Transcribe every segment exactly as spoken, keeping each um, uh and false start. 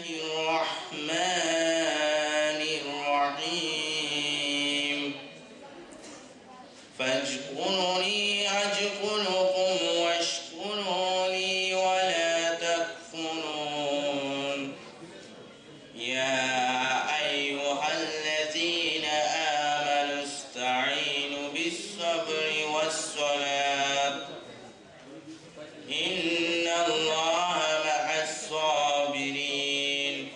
الرحمن الرحيم فاذكروني أذكركم واشكروا لي ولا تكفرون يا أيها الذين آمنوا استعينوا بالصبر والصلاة إن الله مع الصابرين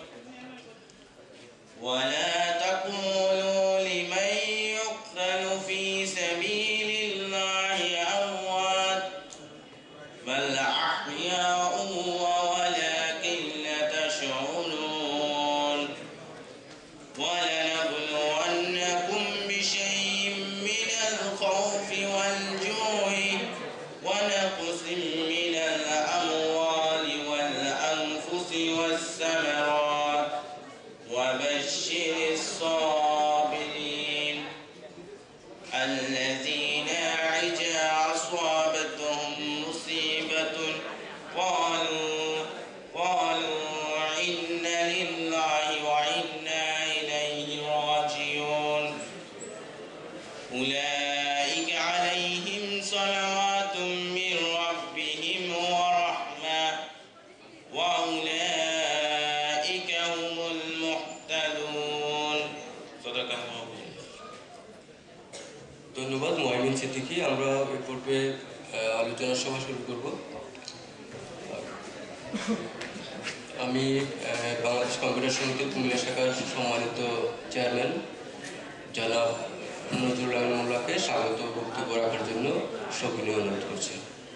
ولا تقولوا لمن يقتل في سبيل الله أموات بل أحياء ولكن لا تشعرون ولنبلونكم بشيء من الخوف والجوع ونقص من الأموال والأنفس والثمرات وبشر الصابرين الذين إذا أصابتهم مصيبة قالوا قالوا إنا لله وإنا إليه راجعون أولئك عليهم صلوات من ربهم ورحمة وأولئك هم المهتدون صدق الله। ধন্যবাদ মুআমিন সিদ্দিকী। আমরা এই পর্বে আলোচনা সভা শুরু করব। আমি বাংলাদেশ কম্পিউটার সমিতি কুমিল্লা শাখার সম্মানিত চেয়ারম্যান জনাব নজরুল আমিন মোল্লাকে স্বাগত বক্তব্য রাখার জন্য সবিনয় অনুরোধ করছি।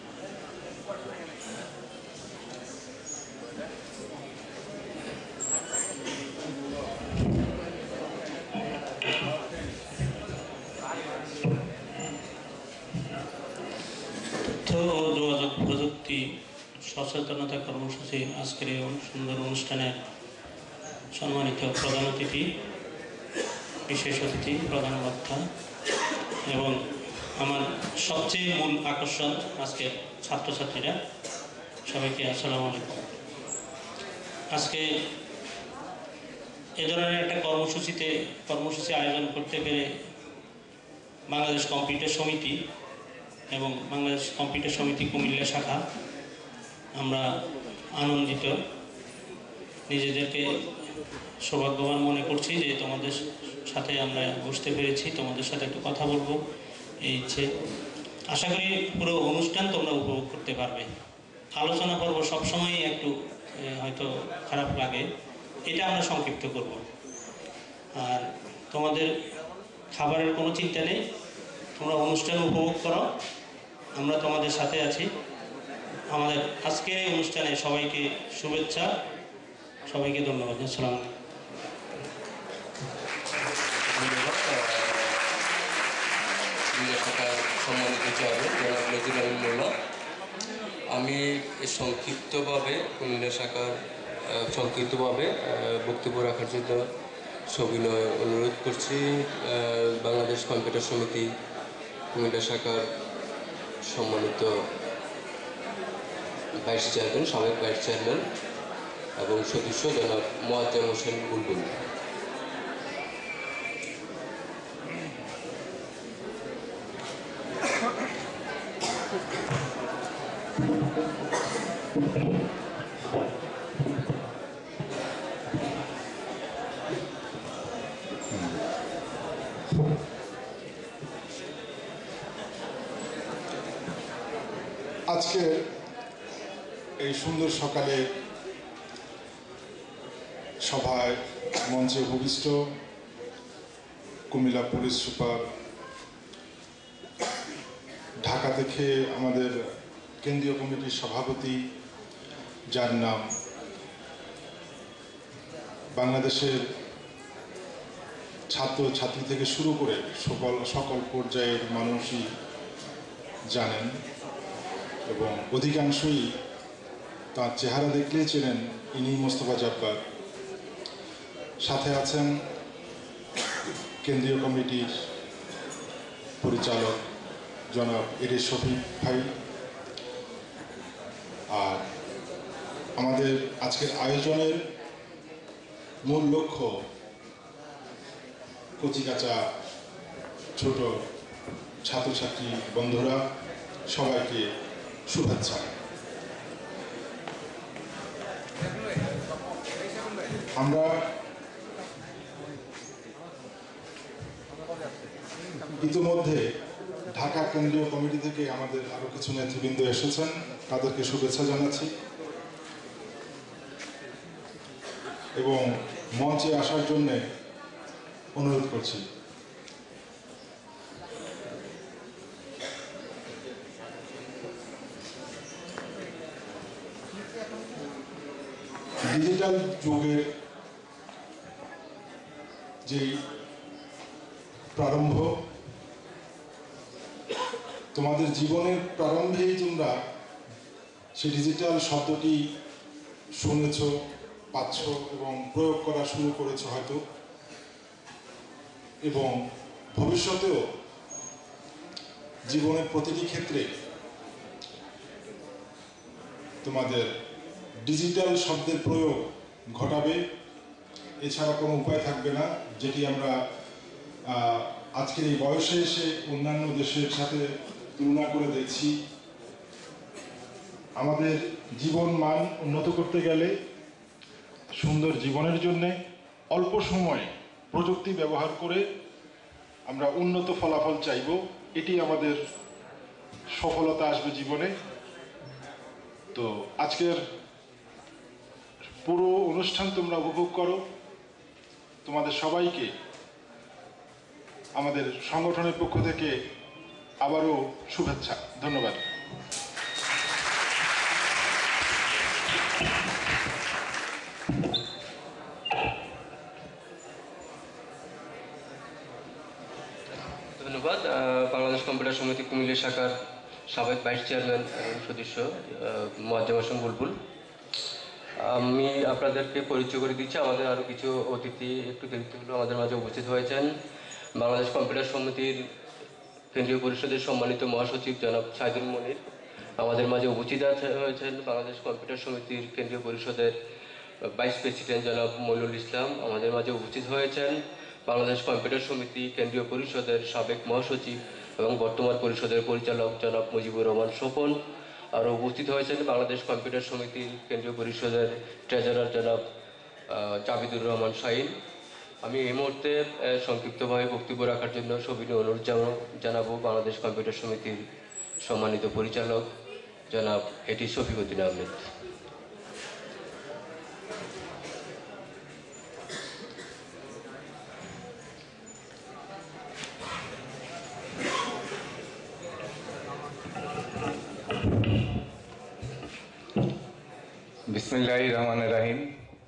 তথ্য ও যোগাযোগ প্রযুক্তি সচেতনতা কর্মসূচি আজকের এই সুন্দর অনুষ্ঠানের সম্মানিত প্রধান অতিথি, বিশেষ অতিথি, প্রধান বক্তা এবং আমার সবচেয়ে মূল আকর্ষণ আজকের ছাত্রছাত্রীরা, সবাইকে আসসালামু আলাইকুম। আজকে এ ধরনের একটা কর্মসূচিতে কর্মসূচি আয়োজন করতে পেরে বাংলাদেশ কম্পিউটার সমিতি এবং বাংলাদেশ কম্পিউটার সমিতি কুমিল্লা শাখা আমরা আনন্দিত, নিজেদেরকে সৌভাগ্যবান মনে করছি যে তোমাদের সাথে আমরা বসতে পেরেছি, তোমাদের সাথে একটু কথা বলবো এই ইচ্ছে। আশা করি পুরো অনুষ্ঠান তোমরা উপভোগ করতে পারবে। আলোচনা করবো সবসময় একটু হয়তো খারাপ লাগে, এটা আমরা সংক্ষিপ্ত করব। আর তোমাদের খাবারের কোনো চিন্তা নেই, তোমরা অনুষ্ঠান উপভোগ করো, আমরা তোমাদের সাথে আছি। আমাদের আজকের এই অনুষ্ঠানে সবাইকে শুভেচ্ছা, সবাইকে ধন্যবাদ। আসসালামু সম্মানিত চেয়ারম্যান জনাব নজরুল আমিন মোল্লা, আমি সংক্ষিপ্তভাবে কুমিল্লা শাখার সংক্ষিপ্তভাবে বক্তব্য রাখার জন্য সবিনয় অনুরোধ করছি। বাংলাদেশ কম্পিউটার সমিতি কুমিল্লা শাখার সম্মানিত ভাইস চেয়ারম্যান, সাবেক ভাইস চেয়ারম্যান এবং সদস্য জনাব মোয়াজ্জেম হোসেন বুলবুল। আজকে এই সুন্দর সকালে সভায় মঞ্চে উপবিষ্ট কুমিল্লা পুলিশ সুপার, ঢাকা থেকে আমাদের কেন্দ্রীয় কমিটির সভাপতি, যার নাম বাংলাদেশের ছাত্র ছাত্রী থেকে শুরু করে সকল সকল পর্যায়ের মানুষই জানেন এবং অধিকাংশই তার চেহারা দেখলেই চেনেন ইনি মোস্তফা জব্বার। সাথে আছেন কেন্দ্রীয় কমিটির পরিচালক জনাব এরে শফিক ভাই। আর আমাদের আজকের আয়োজনের মূল লক্ষ্য কচিকাঁচা ছোট ছাত্রছাত্রী বন্ধুরা সবাইকে শুভেচ্ছা। আমরা ইতিমধ্যে ঢাকা কেন্দ্রীয় কমিটি থেকে আমাদের আরো কিছু নেতৃবৃন্দ এসেছেন, তাদেরকে শুভেচ্ছা জানাচ্ছি এবং মঞ্চে আসার জন্য অনুরোধ করছি। ডিজিটাল যুগের যে প্রারম্ভ, তোমাদের জীবনের প্রারম্ভেই তোমরা সেই ডিজিটাল শব্দটি শুনেছ, পাচ্ছ এবং প্রয়োগ করা শুরু করেছ হয়তো, এবং ভবিষ্যতেও জীবনের প্রতিটি ক্ষেত্রে তোমাদের ডিজিটাল শব্দের প্রয়োগ ঘটাবে, এছাড়া কোনো উপায় থাকবে না, যেটি আমরা আজকের এই বয়সে এসে অন্যান্য দেশের সাথে তুলনা করে দেখছি। আমাদের জীবন মান উন্নত করতে গেলে, সুন্দর জীবনের জন্যে অল্প সময়ে প্রযুক্তি ব্যবহার করে আমরা উন্নত ফলাফল চাইব, এটি আমাদের সফলতা আসবে জীবনে। তো আজকের পুরো অনুষ্ঠান তোমরা উপভোগ করো। তোমাদের সবাইকে আমাদের সংগঠনের পক্ষ থেকে আবারও শুভেচ্ছা, ধন্যবাদ। ধন্যবাদ। বাংলাদেশ কম্পিউটার সমিতি কুমিল্লা শাখার সাবেক ভাইস চেয়ারম্যান এবং সদস্য মোয়াজ্জেম হোসেন বুলবুল। আমি আপনাদেরকে পরিচয় করে দিচ্ছি, আমাদের আরও কিছু অতিথি একটু দেরিতে হলেও আমাদের মাঝে উপস্থিত হয়েছেন। বাংলাদেশ কম্পিউটার সমিতির কেন্দ্রীয় পরিষদের সম্মানিত মহাসচিব জনাব সাইদুল মনির আমাদের মাঝে উপস্থিত হয়েছেন। বাংলাদেশ কম্পিউটার সমিতির কেন্দ্রীয় পরিষদের ভাইস প্রেসিডেন্ট জনাব মইনুল ইসলাম আমাদের মাঝে উপস্থিত হয়েছেন। বাংলাদেশ কম্পিউটার সমিতি কেন্দ্রীয় পরিষদের সাবেক মহাসচিব এবং বর্তমান পরিষদের পরিচালক জনাব মুজিবুর রহমান স্বপন। আরও উপস্থিত হয়েছেন বাংলাদেশ কম্পিউটার সমিতির কেন্দ্রীয় পরিষদের ট্রেজারার জনাব জাবিদুর রহমান শাহিন। আমি এই মুহূর্তে সংক্ষিপ্তভাবে বক্তব্য রাখার জন্য সবিনয় অনুরোধ জানাবো বাংলাদেশ কম্পিউটার সমিতির সম্মানিত পরিচালক জনাব এটি শফিউদ্দিন আহমেদ। বিসমিল্লাহির রহমানির রহিম।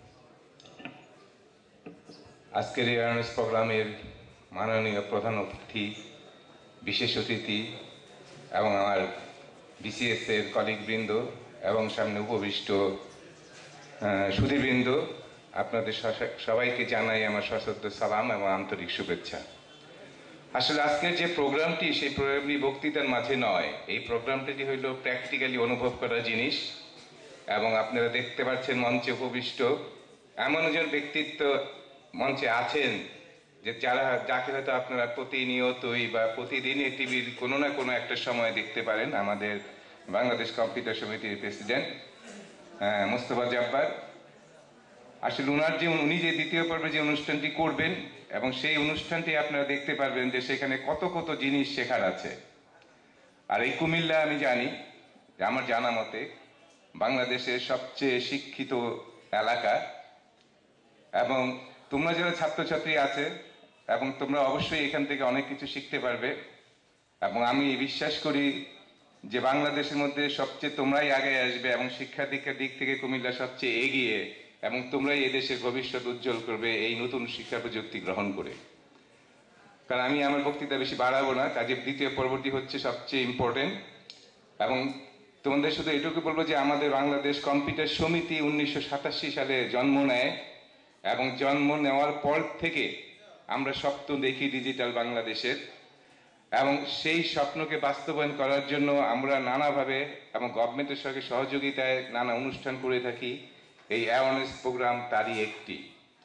আজকের এই অ্যাওয়ারনেস প্রোগ্রামের মাননীয় প্রধান অতিথি, বিশেষ অতিথি এবং আমার বিসিএস এর কলিগবৃন্দ এবং সামনে উপবিষ্ট সুধীবৃন্দ, আপনাদের সবাইকে জানাই আমার সশ্রদ্ধ সালাম এবং আন্তরিক শুভেচ্ছা। আসলে আজকের যে প্রোগ্রামটি, সেই প্রোগ্রামটি বক্তৃতার মাঝে নয়, এই প্রোগ্রামটি হইল প্র্যাকটিক্যালি অনুভব করা জিনিস। এবং আপনারা দেখতে পাচ্ছেন মঞ্চে উপবিষ্ট এমন একজন ব্যক্তিত্ব মঞ্চে আছেন যে যারা যাকে হয়তো আপনারা প্রতিনিয়তই বা প্রতিদিনই টিভির কোনো না কোনো একটা সময় দেখতে পারেন। আমাদের বাংলাদেশ কম্পিউটার সমিতির প্রেসিডেন্ট মোস্তফা জব্বার। আসলে উনার যে উনি যে দ্বিতীয় পর্বে যে অনুষ্ঠানটি করবেন এবং সেই অনুষ্ঠানটি আপনারা দেখতে পারবেন যে সেখানে কত কত জিনিস শেখার আছে। আর এই কুমিল্লা আমি জানি যে আমার জানা মতে বাংলাদেশের সবচেয়ে শিক্ষিত এলাকা, এবং তোমরা যারা ছাত্রছাত্রী আছে এবং তোমরা অবশ্যই এখান থেকে অনেক কিছু শিখতে পারবে। এবং আমি বিশ্বাস করি যে বাংলাদেশের মধ্যে সবচেয়ে তোমরাই আগে আসবে এবং শিক্ষা দীক্ষার দিক থেকে কুমিল্লা সবচেয়ে এগিয়ে, এবং তোমরাই এদেশের ভবিষ্যৎ উজ্জ্বল করবে এই নতুন শিক্ষা প্রযুক্তি গ্রহণ করে। কারণ আমি আমার বক্তৃতা বেশি বাড়াবো না, কাজে দ্বিতীয় পর্বটি হচ্ছে সবচেয়ে ইম্পর্টেন্ট। এবং তোমাদের শুধু এটুকু বলবো যে আমাদের বাংলাদেশ কম্পিউটার সমিতি উনিশশো সাতাশি সালে জন্ম নেয়, এবং জন্ম নেওয়ার পর থেকে আমরা স্বপ্ন দেখি ডিজিটাল বাংলাদেশের, এবং সেই স্বপ্নকে বাস্তবায়ন করার জন্য আমরা নানাভাবে এবং গভর্নমেন্টের সঙ্গে সহযোগিতায় নানা অনুষ্ঠান করে থাকি। এই অ্যাওয়ারনেস প্রোগ্রাম তারই একটি।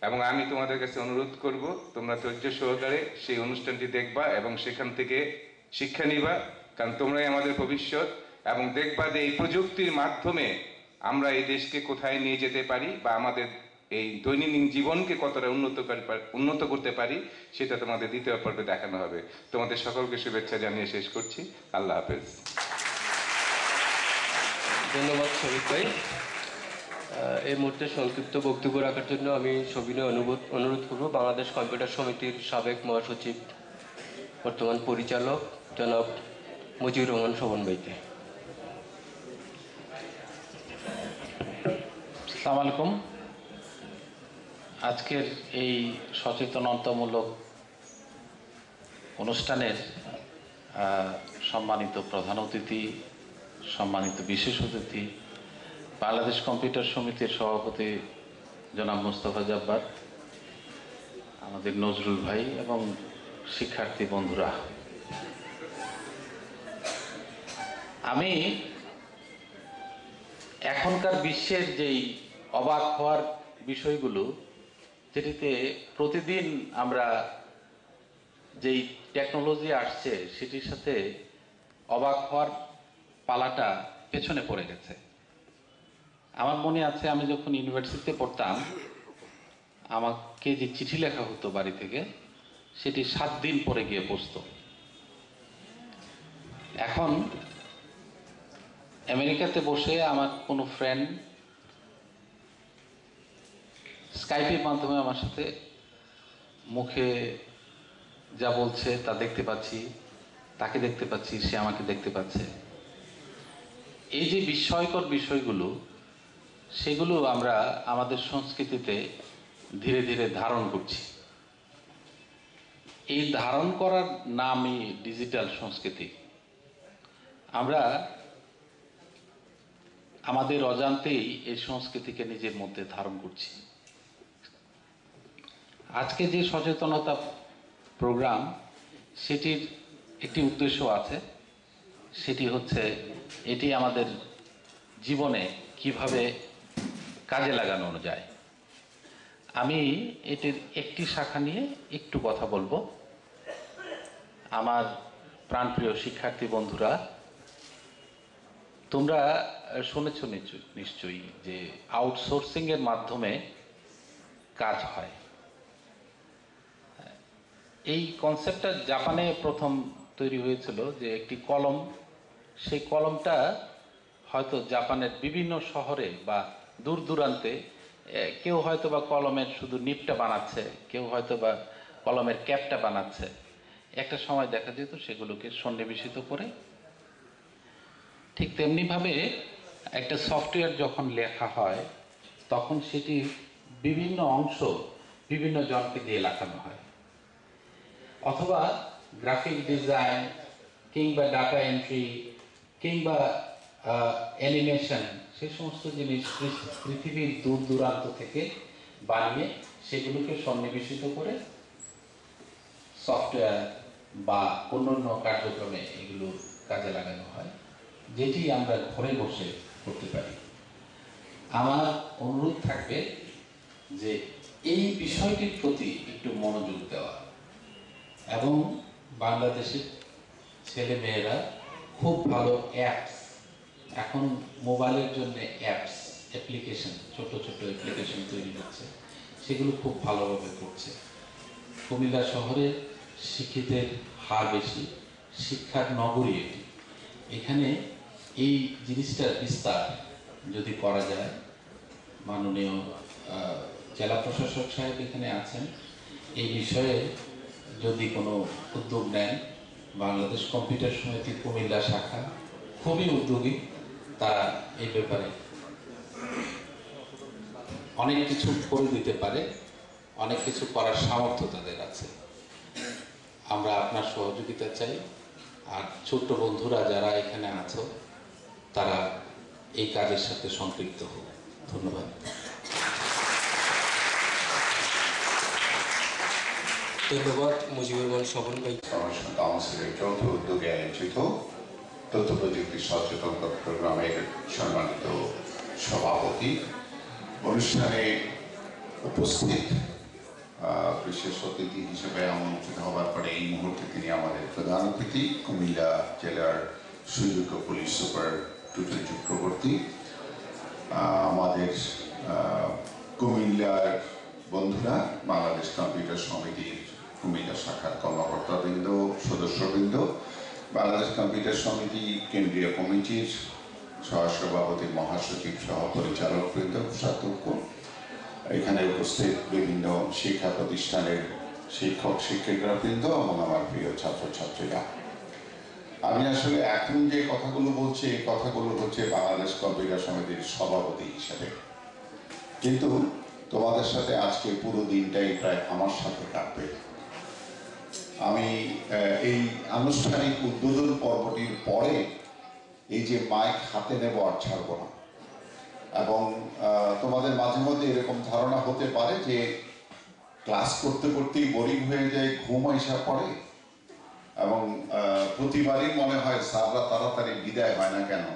এবং আমি তোমাদের কাছে অনুরোধ করব তোমরা ধৈর্য সহকারে সেই অনুষ্ঠানটি দেখবা এবং সেখান থেকে শিক্ষা নিবা, কারণ তোমরাই আমাদের ভবিষ্যৎ। এবং দেখবা যে এই প্রযুক্তির মাধ্যমে আমরা এই দেশকে কোথায় নিয়ে যেতে পারি বা আমাদের এই দৈনন্দিন জীবনকে কতটা উন্নত উন্নত করতে পারি সেটা তোমাদের দ্বিতীয় পর্বে দেখানো হবে। তোমাদের সকলকে শুভেচ্ছা জানিয়ে শেষ করছি। আল্লাহ হাফেজ। ধন্যবাদ শরীফ ভাই। এই মুহূর্তে সংক্ষিপ্ত বক্তব্য রাখার জন্য আমি সবিনয় অনুরোধ অনুরোধ করব বাংলাদেশ কম্পিউটার সমিতির সাবেক মহাসচিব বর্তমান পরিচালক জনাব মুজিবুর রহমান শোভন ভাইকে। আসসালামু আলাইকুম। আজকের এই সচেতনতামূলক অনুষ্ঠানের সম্মানিত প্রধান অতিথি, সম্মানিত বিশেষ অতিথি, বাংলাদেশ কম্পিউটার সমিতির সভাপতি জনাব মোস্তফা জব্বার, আমাদের নজরুল ভাই এবং শিক্ষার্থী বন্ধুরা, আমি এখনকার বিশ্বের যেই অবাক হওয়ার বিষয়গুলো, যেটিতে প্রতিদিন আমরা যেই টেকনোলজি আসছে সেটির সাথে অবাক হওয়ার পালাটা পেছনে পড়ে গেছে। আমার মনে আছে আমি যখন ইউনিভার্সিটিতে পড়তাম আমাকে যে চিঠি লেখা হতো বাড়ি থেকে, সেটি সাত দিন পরে গিয়ে পৌঁছতো। এখন আমেরিকাতে বসে আমার কোনো ফ্রেন্ড স্কাইপের মাধ্যমে আমার সাথে মুখে যা বলছে তা দেখতে পাচ্ছি, তাকে দেখতে পাচ্ছি, সে আমাকে দেখতে পাচ্ছে। এই যে বিস্ময়কর বিষয়গুলো, সেগুলো আমরা আমাদের সংস্কৃতিতে ধীরে ধীরে ধারণ করছি। এই ধারণ করার নামই ডিজিটাল সংস্কৃতি। আমরা আমাদের অজান্তেই এই সংস্কৃতিকে নিজের মধ্যে ধারণ করছি। আজকে যে সচেতনতা প্রোগ্রাম, সেটির একটি উদ্দেশ্য আছে, সেটি হচ্ছে এটি আমাদের জীবনে কিভাবে কাজে লাগানো যায়। আমি এটির একটি শাখা নিয়ে একটু কথা বলবো। আমার প্রাণপ্রিয় শিক্ষার্থী বন্ধুরা, তোমরা শুনেছ নিশ্চয়ই যে আউটসোর্সিং এর মাধ্যমে কাজ হয়। এই কনসেপ্টটা জাপানে প্রথম তৈরি হয়েছিল, যে একটি কলম, সেই কলমটা হয়তো জাপানের বিভিন্ন শহরে বা দূর দূরান্তে কেউ হয়তো বা কলমের শুধু নিপটা বানাচ্ছে, কেউ হয়তো বা কলমের ক্যাপটা বানাচ্ছে। একটা সময় দেখা যেত সেগুলোকে সন্নিবেশিত করে। ঠিক তেমনিভাবে একটা সফটওয়্যার যখন লেখা হয় তখন সেটি বিভিন্ন অংশ বিভিন্ন জনকে দিয়ে লেখানো হয়, অথবা গ্রাফিক ডিজাইন কিংবা ডাটা এন্ট্রি কিংবা অ্যানিমেশন, সে সমস্ত জিনিস পৃথিবীর দূর দূরান্ত থেকে বানিয়ে সেগুলোকে সন্নিবেশিত করে সফটওয়্যার বা অন্যান্য কার্যক্রমে এগুলো কাজে লাগানো হয়, যেটি আমরা ঘরে বসে করতে পারি। আমার অনুরোধ থাকবে যে এই বিষয়টির প্রতি একটু মনোযোগ দেওয়া, এবং বাংলাদেশের ছেলে মেয়েরা খুব ভালো অ্যাপস, এখন মোবাইলের জন্য অ্যাপস অ্যাপ্লিকেশন, ছোট ছোট অ্যাপ্লিকেশন তৈরি হচ্ছে, সেগুলো খুব ভালোভাবে করছে। কুমিল্লা শহরে শিক্ষিতের হার বেশি, শিক্ষার নগরী এটি। এখানে এই জিনিসটার বিস্তার যদি করা যায়, মাননীয় জেলা প্রশাসক সাহেব এখানে আছেন, এই বিষয়ে যদি কোনো উদ্যোগ নেন, বাংলাদেশ কম্পিউটার সমিতি কুমিল্লা শাখা খুবই উদ্যোগী। তারা এই ব্যাপারে অনেক কিছু করে দিতে পারে, অনেক কিছু করার সামর্থ্য তাদের আছে। আমরা আপনার সহযোগিতা চাই। আর ছোট্ট বন্ধুরা যারা এখানে আছো, তারা এই কাজের সাথে সম্পৃক্ত হোক। ধন্যবাদ। ধন্যবাদ মুজিবুর রহমান শোভন ভাই। ইনফরমেশন কাউন্সিলের যৌথ উদ্যোগে আয়োজিত তথ্য প্রযুক্তি সচেতনতা প্রোগ্রামের সম্মানিত সভাপতি, অনুষ্ঠানে উপস্থিত বিশেষ অতিথি হিসেবে আমন্ত্রিত হওয়ার পরে এই মুহূর্তে তিনি আমাদের প্রধান অতিথি কুমিল্লা জেলার সুযোগ্য পুলিশ সুপার টুটুল চক্রবর্তী, আমাদের কুমিল্লার বন্ধুরা, বাংলাদেশ কম্পিউটার সমিতির কুমিল্লা শাখার কর্মকর্তাবৃন্দ, সদস্যবৃন্দ, বাংলাদেশ কম্পিউটার সমিতি কেন্দ্রীয় কমিটির সহসভাপতি, মহাসচিব সহ পরিচালক বৃন্দ, কোষাধ্যক্ষ, এখানে উপস্থিত বিভিন্ন শিক্ষা প্রতিষ্ঠানের শিক্ষক শিক্ষিকা বৃন্দ এবং আমার প্রিয় ছাত্রছাত্রীরা, আমি আসলে এখন যে কথাগুলো বলছি এই কথাগুলো হচ্ছে বাংলাদেশ কম্পিউটার সমিতির সভাপতি হিসেবে, কিন্তু তোমাদের সাথে আজকে পুরো দিনটাই প্রায় আমার সাথে কাটবে। আমি এই আনুষ্ঠানিক উদ্বোধন পর্বটির পরে এই যে মাইক হাতে নেব আর ছাড়ব না, এবং তোমাদের মাঝে মধ্যে এরকম ধারণা হতে পারে যে ক্লাস করতে করতেই বোরিং হয়ে যায়, ঘুম এসে পড়ে, এবং প্রতিবারই মনে হয় স্যাররা তাড়াতাড়ি বিদায় হয় না কেন,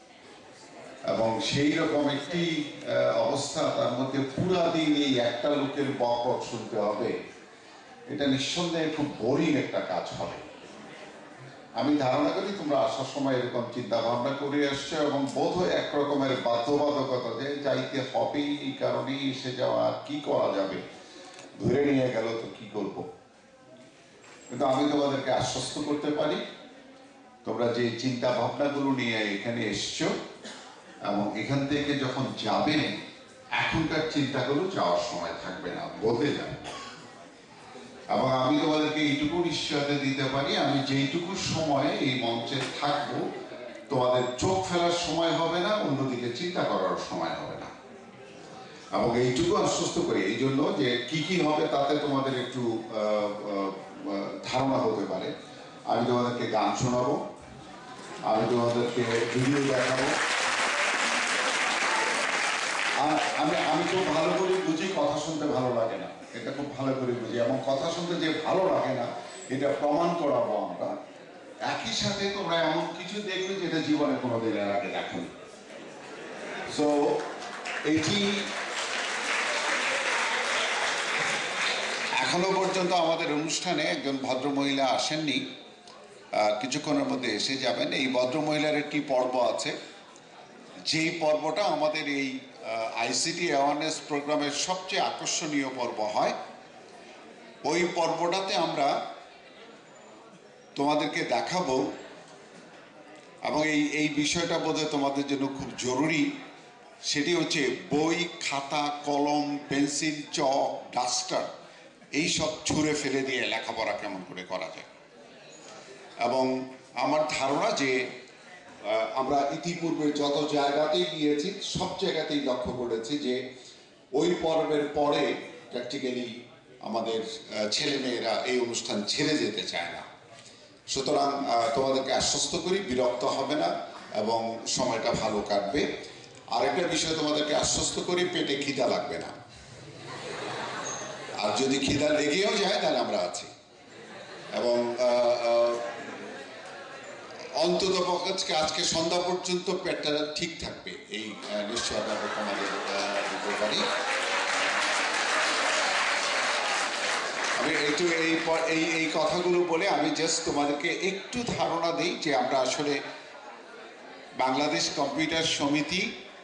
এবং সেই রকম একটি অবস্থা, তার মধ্যে পুরা দিন এই একটা লোকের বক বক শুনতে হবে, এটা নিঃসন্দেহে খুব বোরিং একটা কাজ হবে। আমি ধারণা করি তোমরা আসার সময় এরকম চিন্তা ভাবনা করে আসছো, এবং বোধ হয় এক রকমের বাধ্যবাধকতা যে যাইতে হবেই, এই কারণেই এসে যাওয়া, আর কি করা যাবে, ধরে নিয়ে গেল তো কি করব। কিন্তু আমি তোমাদেরকে আশ্বস্ত করতে পারি, তোমরা যে চিন্তা ভাবনাগুলো নিয়ে এখানে এসছো এবং এখান থেকে যখন যাবেন, এখনকার চিন্তাগুলো যাওয়ার সময় থাকবে না, বদলে যাবে। এবং আমি তোমাদেরকে এইটুকু নিশ্চয়তা দিতে পারি, আমি যেইটুকু সময় এই মঞ্চে থাকবো, তোমাদের চোখ ফেলার সময় হবে না, অন্যদিকে চিন্তা করার সময় হবে না। এবং এইটুকু আশ্বস্ত করি এই জন্য যে কি কি হবে তাতে তোমাদের একটু ধারণা হতে পারে। আমি তোমাদেরকে গান শোনাবো, আমি তোমাদেরকে ভিডিও দেখাবো। আমি আমি খুব ভালো করে বুঝি কথা শুনতে ভালো লাগে না, এটা খুব ভালো করে বুঝি, এবং কথা শুনতে যে ভালো লাগে না এটা প্রমাণ করাবো আমরা। একই সাথে তোমরা এমন কিছু দেখবে যেটা জীবনে কোনোদিন এর আগে দেখোনি। সো এটি এখনো পর্যন্ত আমাদের অনুষ্ঠানে একজন ভদ্রমহিলা আসেননি, কিছুক্ষণের মধ্যে এসে যাবেন। এই ভদ্রমহিলার একটি পর্ব আছে, যেই পর্বটা আমাদের এই আইসিটি অ্যাওয়ারনেস প্রোগ্রামের সবচেয়ে আকর্ষণীয় পর্ব হয়। ওই পর্বটাতে আমরা তোমাদেরকে দেখাবো, এবং এই এই বিষয়টা বোধহয় তোমাদের জন্য খুব জরুরি, সেটি হচ্ছে বই, খাতা, কলম, পেন্সিল, চক, ডাস্টার এই সব ছুঁড়ে ফেলে দিয়ে লেখাপড়া কেমন করে করা যায়। এবং আমার ধারণা যে আমরা ইতিপূর্বে যত জায়গাতেই গিয়েছি সব জায়গাতেই লক্ষ্য করেছি যে ওই পর্বের পরে প্র্যাকটিক্যালি আমাদের ছেলেমেয়েরা এই অনুষ্ঠান ছেড়ে যেতে চায় না। সুতরাং তোমাদেরকে আশ্বস্ত করি, বিরক্ত হবে না এবং সময়টা ভালো কাটবে। আরেকটা বিষয় তোমাদেরকে আশ্বস্ত করি, পেটে খিদা লাগবে না, আর যদি খিদা লেগেও যায় তাহলে আমরা আছি। এবং অন্তত পক্ষে আজকে সন্ধ্যা পর্যন্ত পেটটা ঠিক থাকবে, এই নিশ্চয়তা তোমাদের দিতে পারি। আমি একটু এই এই এই কথাগুলো বলে আমি জাস্ট তোমাদেরকে একটু ধারণা দিই যে আমরা আসলে বাংলাদেশ কম্পিউটার সমিতি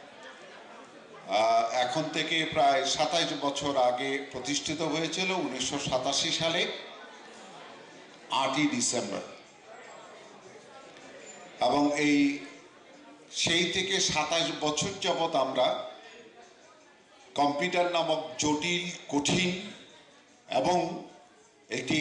এখন থেকে প্রায় সাতাইশ বছর আগে প্রতিষ্ঠিত হয়েছিল, উনিশশো সাতাশি সালে আটই ডিসেম্বর। এবং এই সেই থেকে সাতাইশ বছর যাবৎ আমরা কম্পিউটার নামক জটিল, কঠিন এবং একটি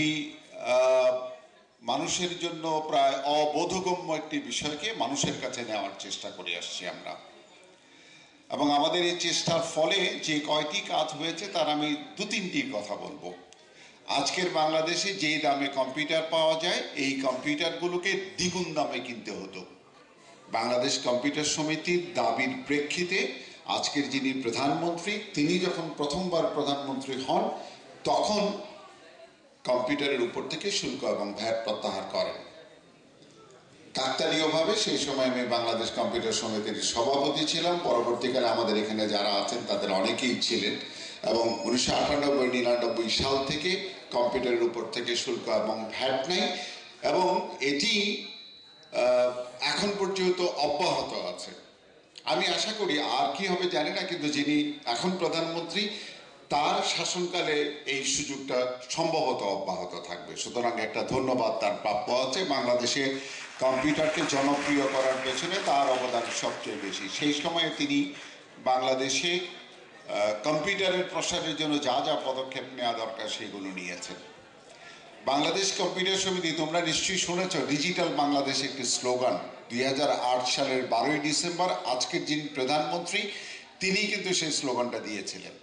মানুষের জন্য প্রায় অবোধগম্য একটি বিষয়কে মানুষের কাছে নেওয়ার চেষ্টা করে আসছি আমরা। এবং আমাদের এই চেষ্টার ফলে যে কয়টি কাজ হয়েছে তার আমি দু তিনটি কথা বলবো। আজকের বাংলাদেশে যেই দামে কম্পিউটার পাওয়া যায়, এই কম্পিউটারগুলোকে দ্বিগুণ দামে কিনতে হতো। বাংলাদেশ কম্পিউটার সমিতির দাবির প্রেক্ষিতে আজকের যিনি প্রধানমন্ত্রী, তিনি যখন প্রথমবার প্রধানমন্ত্রী হন তখন কম্পিউটারের উপর থেকে শুল্ক এবং ভ্যাট প্রত্যাহার করেন। কাকতালীয়ভাবে সেই সময় আমি বাংলাদেশ কম্পিউটার সমিতির সভাপতি ছিলাম, পরবর্তীকালে আমাদের এখানে যারা আছেন তাদের অনেকেই ছিলেন, এবং উনিশশো আটানব্বই নিরানব্বই সাল থেকে কম্পিউটারের উপর থেকে শুল্ক এবং ভ্যাট নেই, এবং এটি এখন পর্যন্ত অব্যাহত আছে। আমি আশা করি আর কি হবে জানি না, কিন্তু যিনি এখন প্রধানমন্ত্রী তার শাসনকালে এই সুযোগটা সম্ভবত অব্যাহত থাকবে। সুতরাং একটা ধন্যবাদ তার প্রাপ্য আছে। বাংলাদেশে কম্পিউটারকে জনপ্রিয় করার পেছনে তার অবদান সবচেয়ে বেশি। সেই সময়ে তিনি বাংলাদেশে কম্পিউটারের প্রসারের জন্য যা যা পদক্ষেপ নেওয়া দরকার সেগুলো নিয়েছেন। বাংলাদেশ কম্পিউটার সমিতি, তোমরা নিশ্চয়ই শুনেছ, ডিজিটাল বাংলাদেশ একটি স্লোগান দুই হাজার আট সালের বারোই ডিসেম্বর আজকের যিনি প্রধানমন্ত্রী তিনি কিন্তু সেই স্লোগানটা দিয়েছিলেন।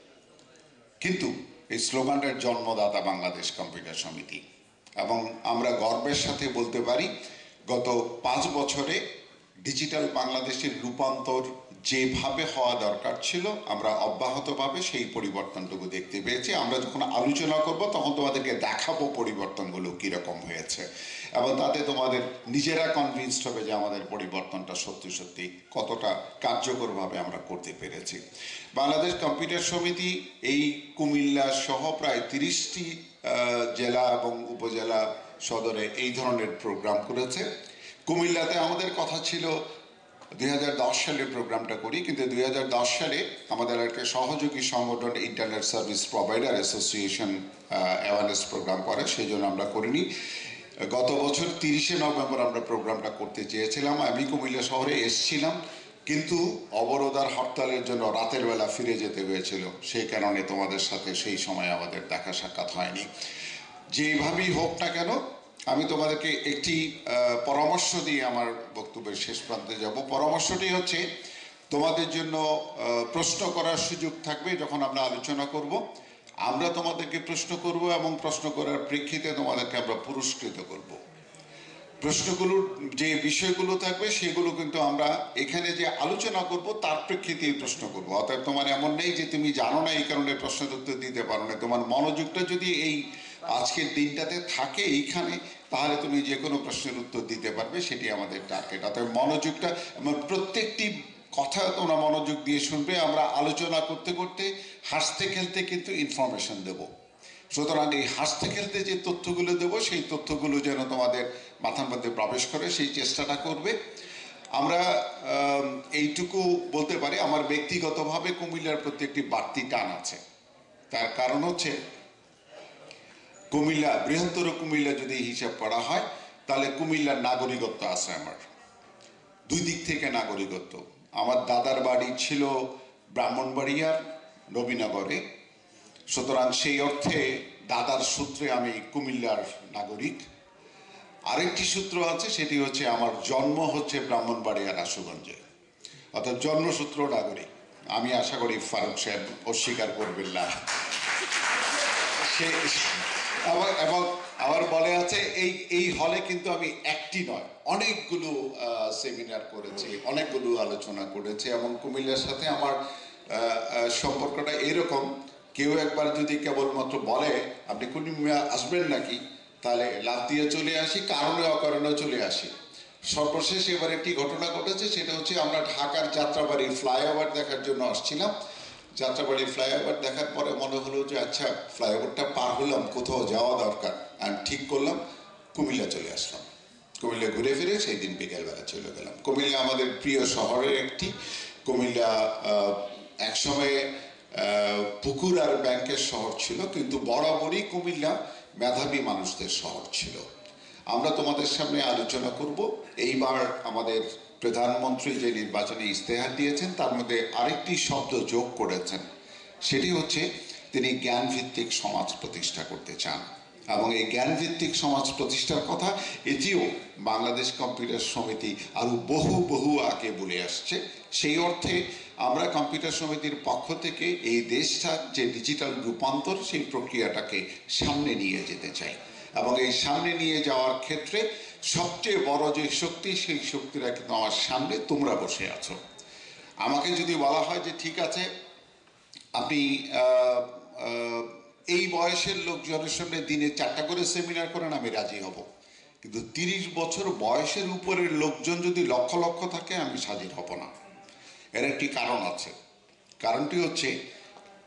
কিন্তু এই স্লোগানটার জন্মদাতা বাংলাদেশ কম্পিউটার সমিতি, এবং আমরা গর্বের সাথে বলতে পারি গত পাঁচ বছরে ডিজিটাল বাংলাদেশের রূপান্তর যেভাবে হওয়া দরকার ছিল আমরা অব্যাহতভাবে সেই পরিবর্তনটুকু দেখতে পেয়েছি। আমরা যখন আলোচনা করব তখন তোমাদেরকে দেখাবো পরিবর্তনগুলো কীরকম হয়েছে, এবং তাতে তোমাদের নিজেরা কনভিন্সড হবে যে আমাদের পরিবর্তনটা সত্যি সত্যি কতটা কার্যকরভাবে আমরা করতে পেরেছি। বাংলাদেশ কম্পিউটার সমিতি এই কুমিল্লা সহ প্রায় তিরিশটি জেলা এবং উপজেলা সদরে এই ধরনের প্রোগ্রাম করেছে। কুমিল্লাতে আমাদের কথা ছিল দুই হাজার দশ সালে প্রোগ্রামটা করি, কিন্তু দুই হাজার দশ সালে আমাদের একটা সহযোগী সংগঠন internet service provider association awareness program করে, সেই জন্য আমরা করিনি। গত বছর তিরিশে নভেম্বর আমরা প্রোগ্রামটা করতে চেয়েছিলাম। আমি কুমিল্লা শহরে এসেছিলাম, কিন্তু অবরোধ আর হরতালের জন্য রাতের বেলা ফিরে যেতে হয়েছিল, সেই কারণে তোমাদের সাথে সেই সময় আমাদের দেখা সাক্ষাৎ হয়নি। যেভাবেই হোক না কেন, আমি তোমাদেরকে একটি পরামর্শ দিয়ে আমার বক্তব্যের শেষ প্রান্তে যাব। পরামর্শটি হচ্ছে, তোমাদের জন্য প্রশ্ন করার সুযোগ থাকবে যখন আমরা আলোচনা করব। আমরা তোমাদেরকে প্রশ্ন করব এবং প্রশ্ন করার প্রেক্ষিতে তোমাদেরকে আমরা পুরস্কৃত করব। প্রশ্নগুলোর যে বিষয়গুলো থাকবে সেগুলো কিন্তু আমরা এখানে যে আলোচনা করব তার প্রেক্ষিতেই প্রশ্ন করব। অর্থাৎ তোমার এমন নেই যে তুমি জানো না এই কারণে প্রশ্নের উত্তর দিতে পারো না। তোমার মনোযোগটা যদি এই আজকের দিনটাতে থাকে এইখানে, তাহলে তুমি যে কোনো প্রশ্নের উত্তর দিতে পারবে, সেটি আমাদের টার্গেট। অর্থাৎ মনোযোগটা, প্রত্যেকটি কথা তোমরা মনোযোগ দিয়ে শুনবে। আমরা আলোচনা করতে করতে হাসতে খেলতে কিন্তু ইনফরমেশন দেব। সুতরাং এই হাসতে খেলতে যে তথ্যগুলো দেবো সেই তথ্যগুলো যেন তোমাদের মাথার মধ্যে প্রবেশ করে সেই চেষ্টাটা করবে। আমরা এইটুকু বলতে পারি, আমার ব্যক্তিগতভাবে কুমিল্লার প্রতি একটি বাড়তি টান আছে। তার কারণ হচ্ছে, কুমিল্লা, বৃহত্তর কুমিল্লা যদি হিসাব করা হয় তাহলে কুমিল্লার নাগরিকত্ব আছে আমার দুই দিক থেকে নাগরিকত্ব। আমার দাদার বাড়ি ছিল ব্রাহ্মণবাড়িয়ার নবীনগরে, সুতরাং সেই অর্থে দাদার সূত্রে আমি কুমিল্লার নাগরিক। আরেকটি সূত্র আছে, সেটি হচ্ছে আমার জন্ম হচ্ছে ব্রাহ্মণবাড়িয়ার আশুগঞ্জে, অর্থাৎ জন্মসূত্র নাগরিক। আমি আশা করি ফারুক সাহেব অস্বীকার করবেন না। আবার এবং আবার বলে আছে, এই এই হলে কিন্তু আমি একটি নয় অনেকগুলো সেমিনার করেছি, অনেকগুলো আলোচনা করেছি, এবং কুমিল্লার সাথে আমার সম্পর্কটা এরকম, কেউ একবার যদি কেবলমাত্র বলে আপনি কুমিল্লা আসবেন নাকি, তাহলে লাফ দিয়ে চলে আসি, কারণে অকারণে চলে আসি। সর্বশেষ এবার একটি ঘটনা ঘটেছে, সেটা হচ্ছে আমরা ঢাকার যাত্রাবাড়ি ফ্লাইওভার দেখার জন্য আসছিলাম। যাত্রাবাড়ি ফ্লাইওভার দেখার পরে মনে হলো যে আচ্ছা ফ্লাইওভারটা পার হলাম, কোথাও যাওয়া দরকার, আমি ঠিক করলাম কুমিল্লা চলে আসলাম। কুমিল্লা ঘুরে ফিরে সেই দিন বিকেলবেলা চলে গেলাম। কুমিল্লা আমাদের প্রিয় শহরের একটি। কুমিল্লা একসময়ে পুকুর আর ব্যাংকের শহর ছিল, কিন্তু বরাবরই কুমিল্লা মেধাবী মানুষদের শহর ছিল। আমরা তোমাদের সামনে আলোচনা করব। এইবার আমাদের প্রধানমন্ত্রী যে নির্বাচনী ইস্তেহার দিয়েছেন তার মধ্যে আরেকটি শব্দ যোগ করেছেন, সেটি হচ্ছে তিনি জ্ঞানভিত্তিক সমাজ প্রতিষ্ঠা করতে চান, এবং এই জ্ঞানভিত্তিক সমাজ প্রতিষ্ঠার কথা এটিও বাংলাদেশ কম্পিউটার সমিতি আরও বহু বহু আগে বলে আসছে। সেই অর্থে আমরা কম্পিউটার সমিতির পক্ষ থেকে এই দেশটার যে ডিজিটাল রূপান্তর সেই প্রক্রিয়াটাকে সামনে নিয়ে যেতে চাই, এবং এই সামনে নিয়ে যাওয়ার ক্ষেত্রে সবচেয়ে বড় যে শক্তি, সেই শক্তিটা কিন্তু আমার সামনে তোমরা বসে আছো। আমাকে যদি বলা হয় যে ঠিক আছে আপনি এই বয়সের লোকজনের সামনে দিনে চারটা করে সেমিনার করেন, আমি রাজি হব, কিন্তু তিরিশ বছর বয়সের উপরের লোকজন যদি লক্ষ লক্ষ থাকে আমি হাজির হব না। এর একটি কারণ আছে। কারণটি হচ্ছে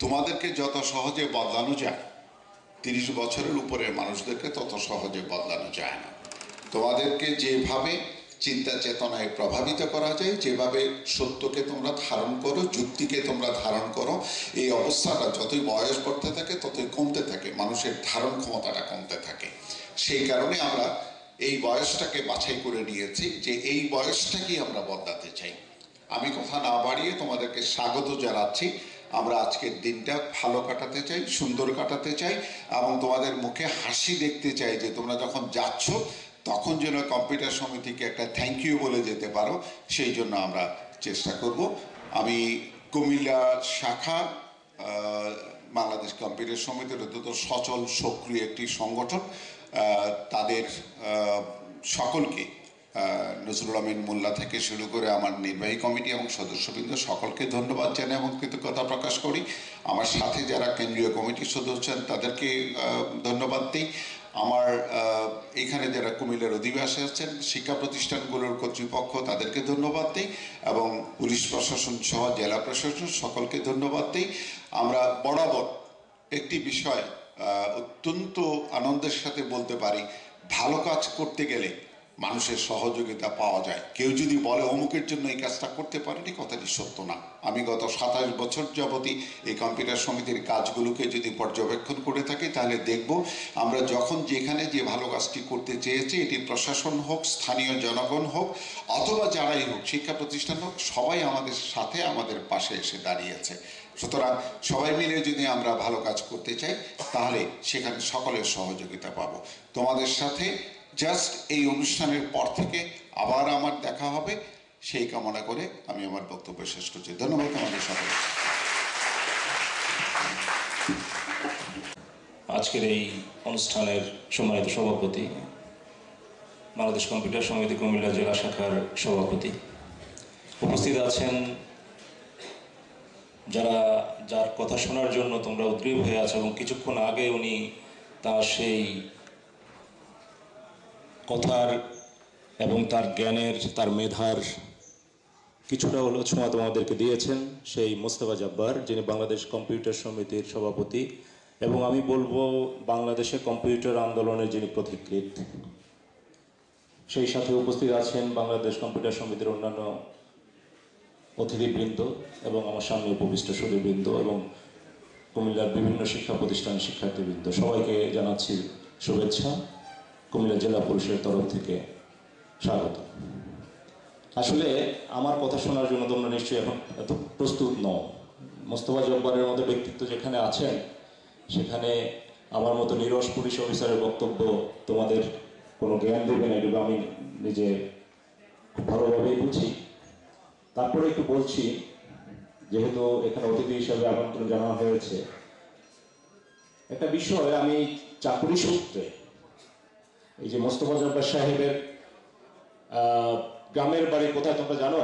তোমাদেরকে যত সহজে বদলানো যায় তিরিশ বছরের উপরের মানুষদেরকে তত সহজে বদলানো যায় না। তোমাদেরকে যেভাবে চিন্তা চেতনায় প্রভাবিত করা যায়, যেভাবে সত্যকে তোমরা ধারণ করো, যুক্তিকে তোমরা ধারণ করো, এই অবস্থাটা যতই বয়স বাড়তে থাকে ততই কমতে থাকে, মানুষের ধারণ ক্ষমতাটা কমতে থাকে। সেই কারণে আমরা এই বয়সটাকে বাছাই করে নিয়েছি যে এই বয়সটাকেই আমরা বদলাতে চাই। আমি কথা না বাড়িয়ে তোমাদেরকে স্বাগত জানাচ্ছি। আমরা আজকের দিনটা ভালো কাটাতে চাই, সুন্দর কাটাতে চাই এবং তোমাদের মুখে হাসি দেখতে চাই যে তোমরা যখন যাচ্ছ তখন যেন কম্পিউটার সমিতিকে একটা থ্যাংক ইউ বলে যেতে পারো, সেই জন্য আমরা চেষ্টা করব। আমি কুমিল্লা শাখা বাংলাদেশ কম্পিউটার সমিতির অত্যন্ত সচল সক্রিয় একটি সংগঠন, তাদের সকলকে নজরুল আমিন মোল্লা থেকে শুরু করে আমার নির্বাহী কমিটি এবং সদস্যবৃন্দ সকলকে ধন্যবাদ জানাই এবং কৃতজ্ঞতা প্রকাশ করি। আমার সাথে যারা কেন্দ্রীয় কমিটির সদস্য তাদেরকে ধন্যবাদ দিই। আমার এখানে যারা কুমিল্লার অধিবাসী আছেন, শিক্ষা প্রতিষ্ঠানগুলোর কর্তৃপক্ষ, তাদেরকে ধন্যবাদ দিই এবং পুলিশ প্রশাসন সহ জেলা প্রশাসন সকলকে ধন্যবাদ দিই। আমরা বরাবর একটি বিষয় অত্যন্ত আনন্দের সাথে বলতে পারি, ভালো কাজ করতে গেলে মানুষের সহযোগিতা পাওয়া যায়। কেউ যদি বলে অমুকের জন্য এই কাজটা করতে পারেনি, কথাটি সত্য না। আমি গত সাতাশ বছর যাবতই এই কম্পিউটার সমিতির কাজগুলোকে যদি পর্যবেক্ষণ করে থাকি তাহলে দেখব আমরা যখন যেখানে যে ভালো কাজটি করতে চেয়েছি, এটি প্রশাসন হোক, স্থানীয় জনগণ হোক অথবা যারাই হোক, শিক্ষা প্রতিষ্ঠান হোক, সবাই আমাদের সাথে আমাদের পাশে এসে দাঁড়িয়েছে। সুতরাং সবাই মিলে যদি আমরা ভালো কাজ করতে চাই তাহলে সেখানে সকলের সহযোগিতা পাবো। তোমাদের সাথে জাস্ট এই অনুষ্ঠানের পর থেকে আবার আমার দেখা হবে, সেই কামনা করে আমি আমার বক্তব্য শেষ করছি। ধন্যবাদ আমাদের সকলে। আজকের এই অনুষ্ঠানের সম্মানিত সভাপতি, বাংলাদেশ কম্পিউটার সমিতি কুমিল্লা জেলা শাখার সভাপতি, উপস্থিত আছেন যারা, যার কথা শোনার জন্য তোমরা উদ্গ্রীব হয়ে আছো এবং কিছুক্ষণ আগে উনি তার সেই কথার এবং তার জ্ঞানের, তার মেধার কিছুটা হলো ছোঁয়া তোমাদেরকে দিয়েছেন সেই মোস্তফা জব্বার, যিনি বাংলাদেশ কম্পিউটার সমিতির সভাপতি এবং আমি বলবো বাংলাদেশে কম্পিউটার আন্দোলনের যিনি পথিকৃৎ। সেই সাথে উপস্থিত আছেন বাংলাদেশ কম্পিউটার সমিতির অন্যান্য অতিথিবৃন্দ এবং আমার সামনে উপবিষ্ট সুধীবৃন্দ এবং কুমিল্লার বিভিন্ন শিক্ষা প্রতিষ্ঠানের শিক্ষার্থীবৃন্দ। সবাইকে জানাচ্ছি শুভেচ্ছা, কুমিল্লা জেলা পরিষদের তরফ থেকে স্বাগত। আসলে আমার কথা শোনার জন্য তোমরা নিশ্চয়ই এখন এত প্রস্তুত নও। মোস্তফা জব্বারের মতো ব্যক্তিত্ব যেখানে আছেন সেখানে আমার মতো নিরস পুলিশ অফিসারের বক্তব্য তোমাদের কোনো জ্ঞান দেবে না, এটুকু আমি নিজে খুব ভালোভাবেই বুঝি। তারপরে একটু বলছি, যেহেতু এখানে অতিথি হিসাবে আমন্ত্রণ জানানো হয়েছে, একটা বিষয় আমি চাকুরি সূত্রে, এই যে মোস্তফা জব্বার সাহেবের গ্রামের বাড়ি কোথায় তোমরা জানো?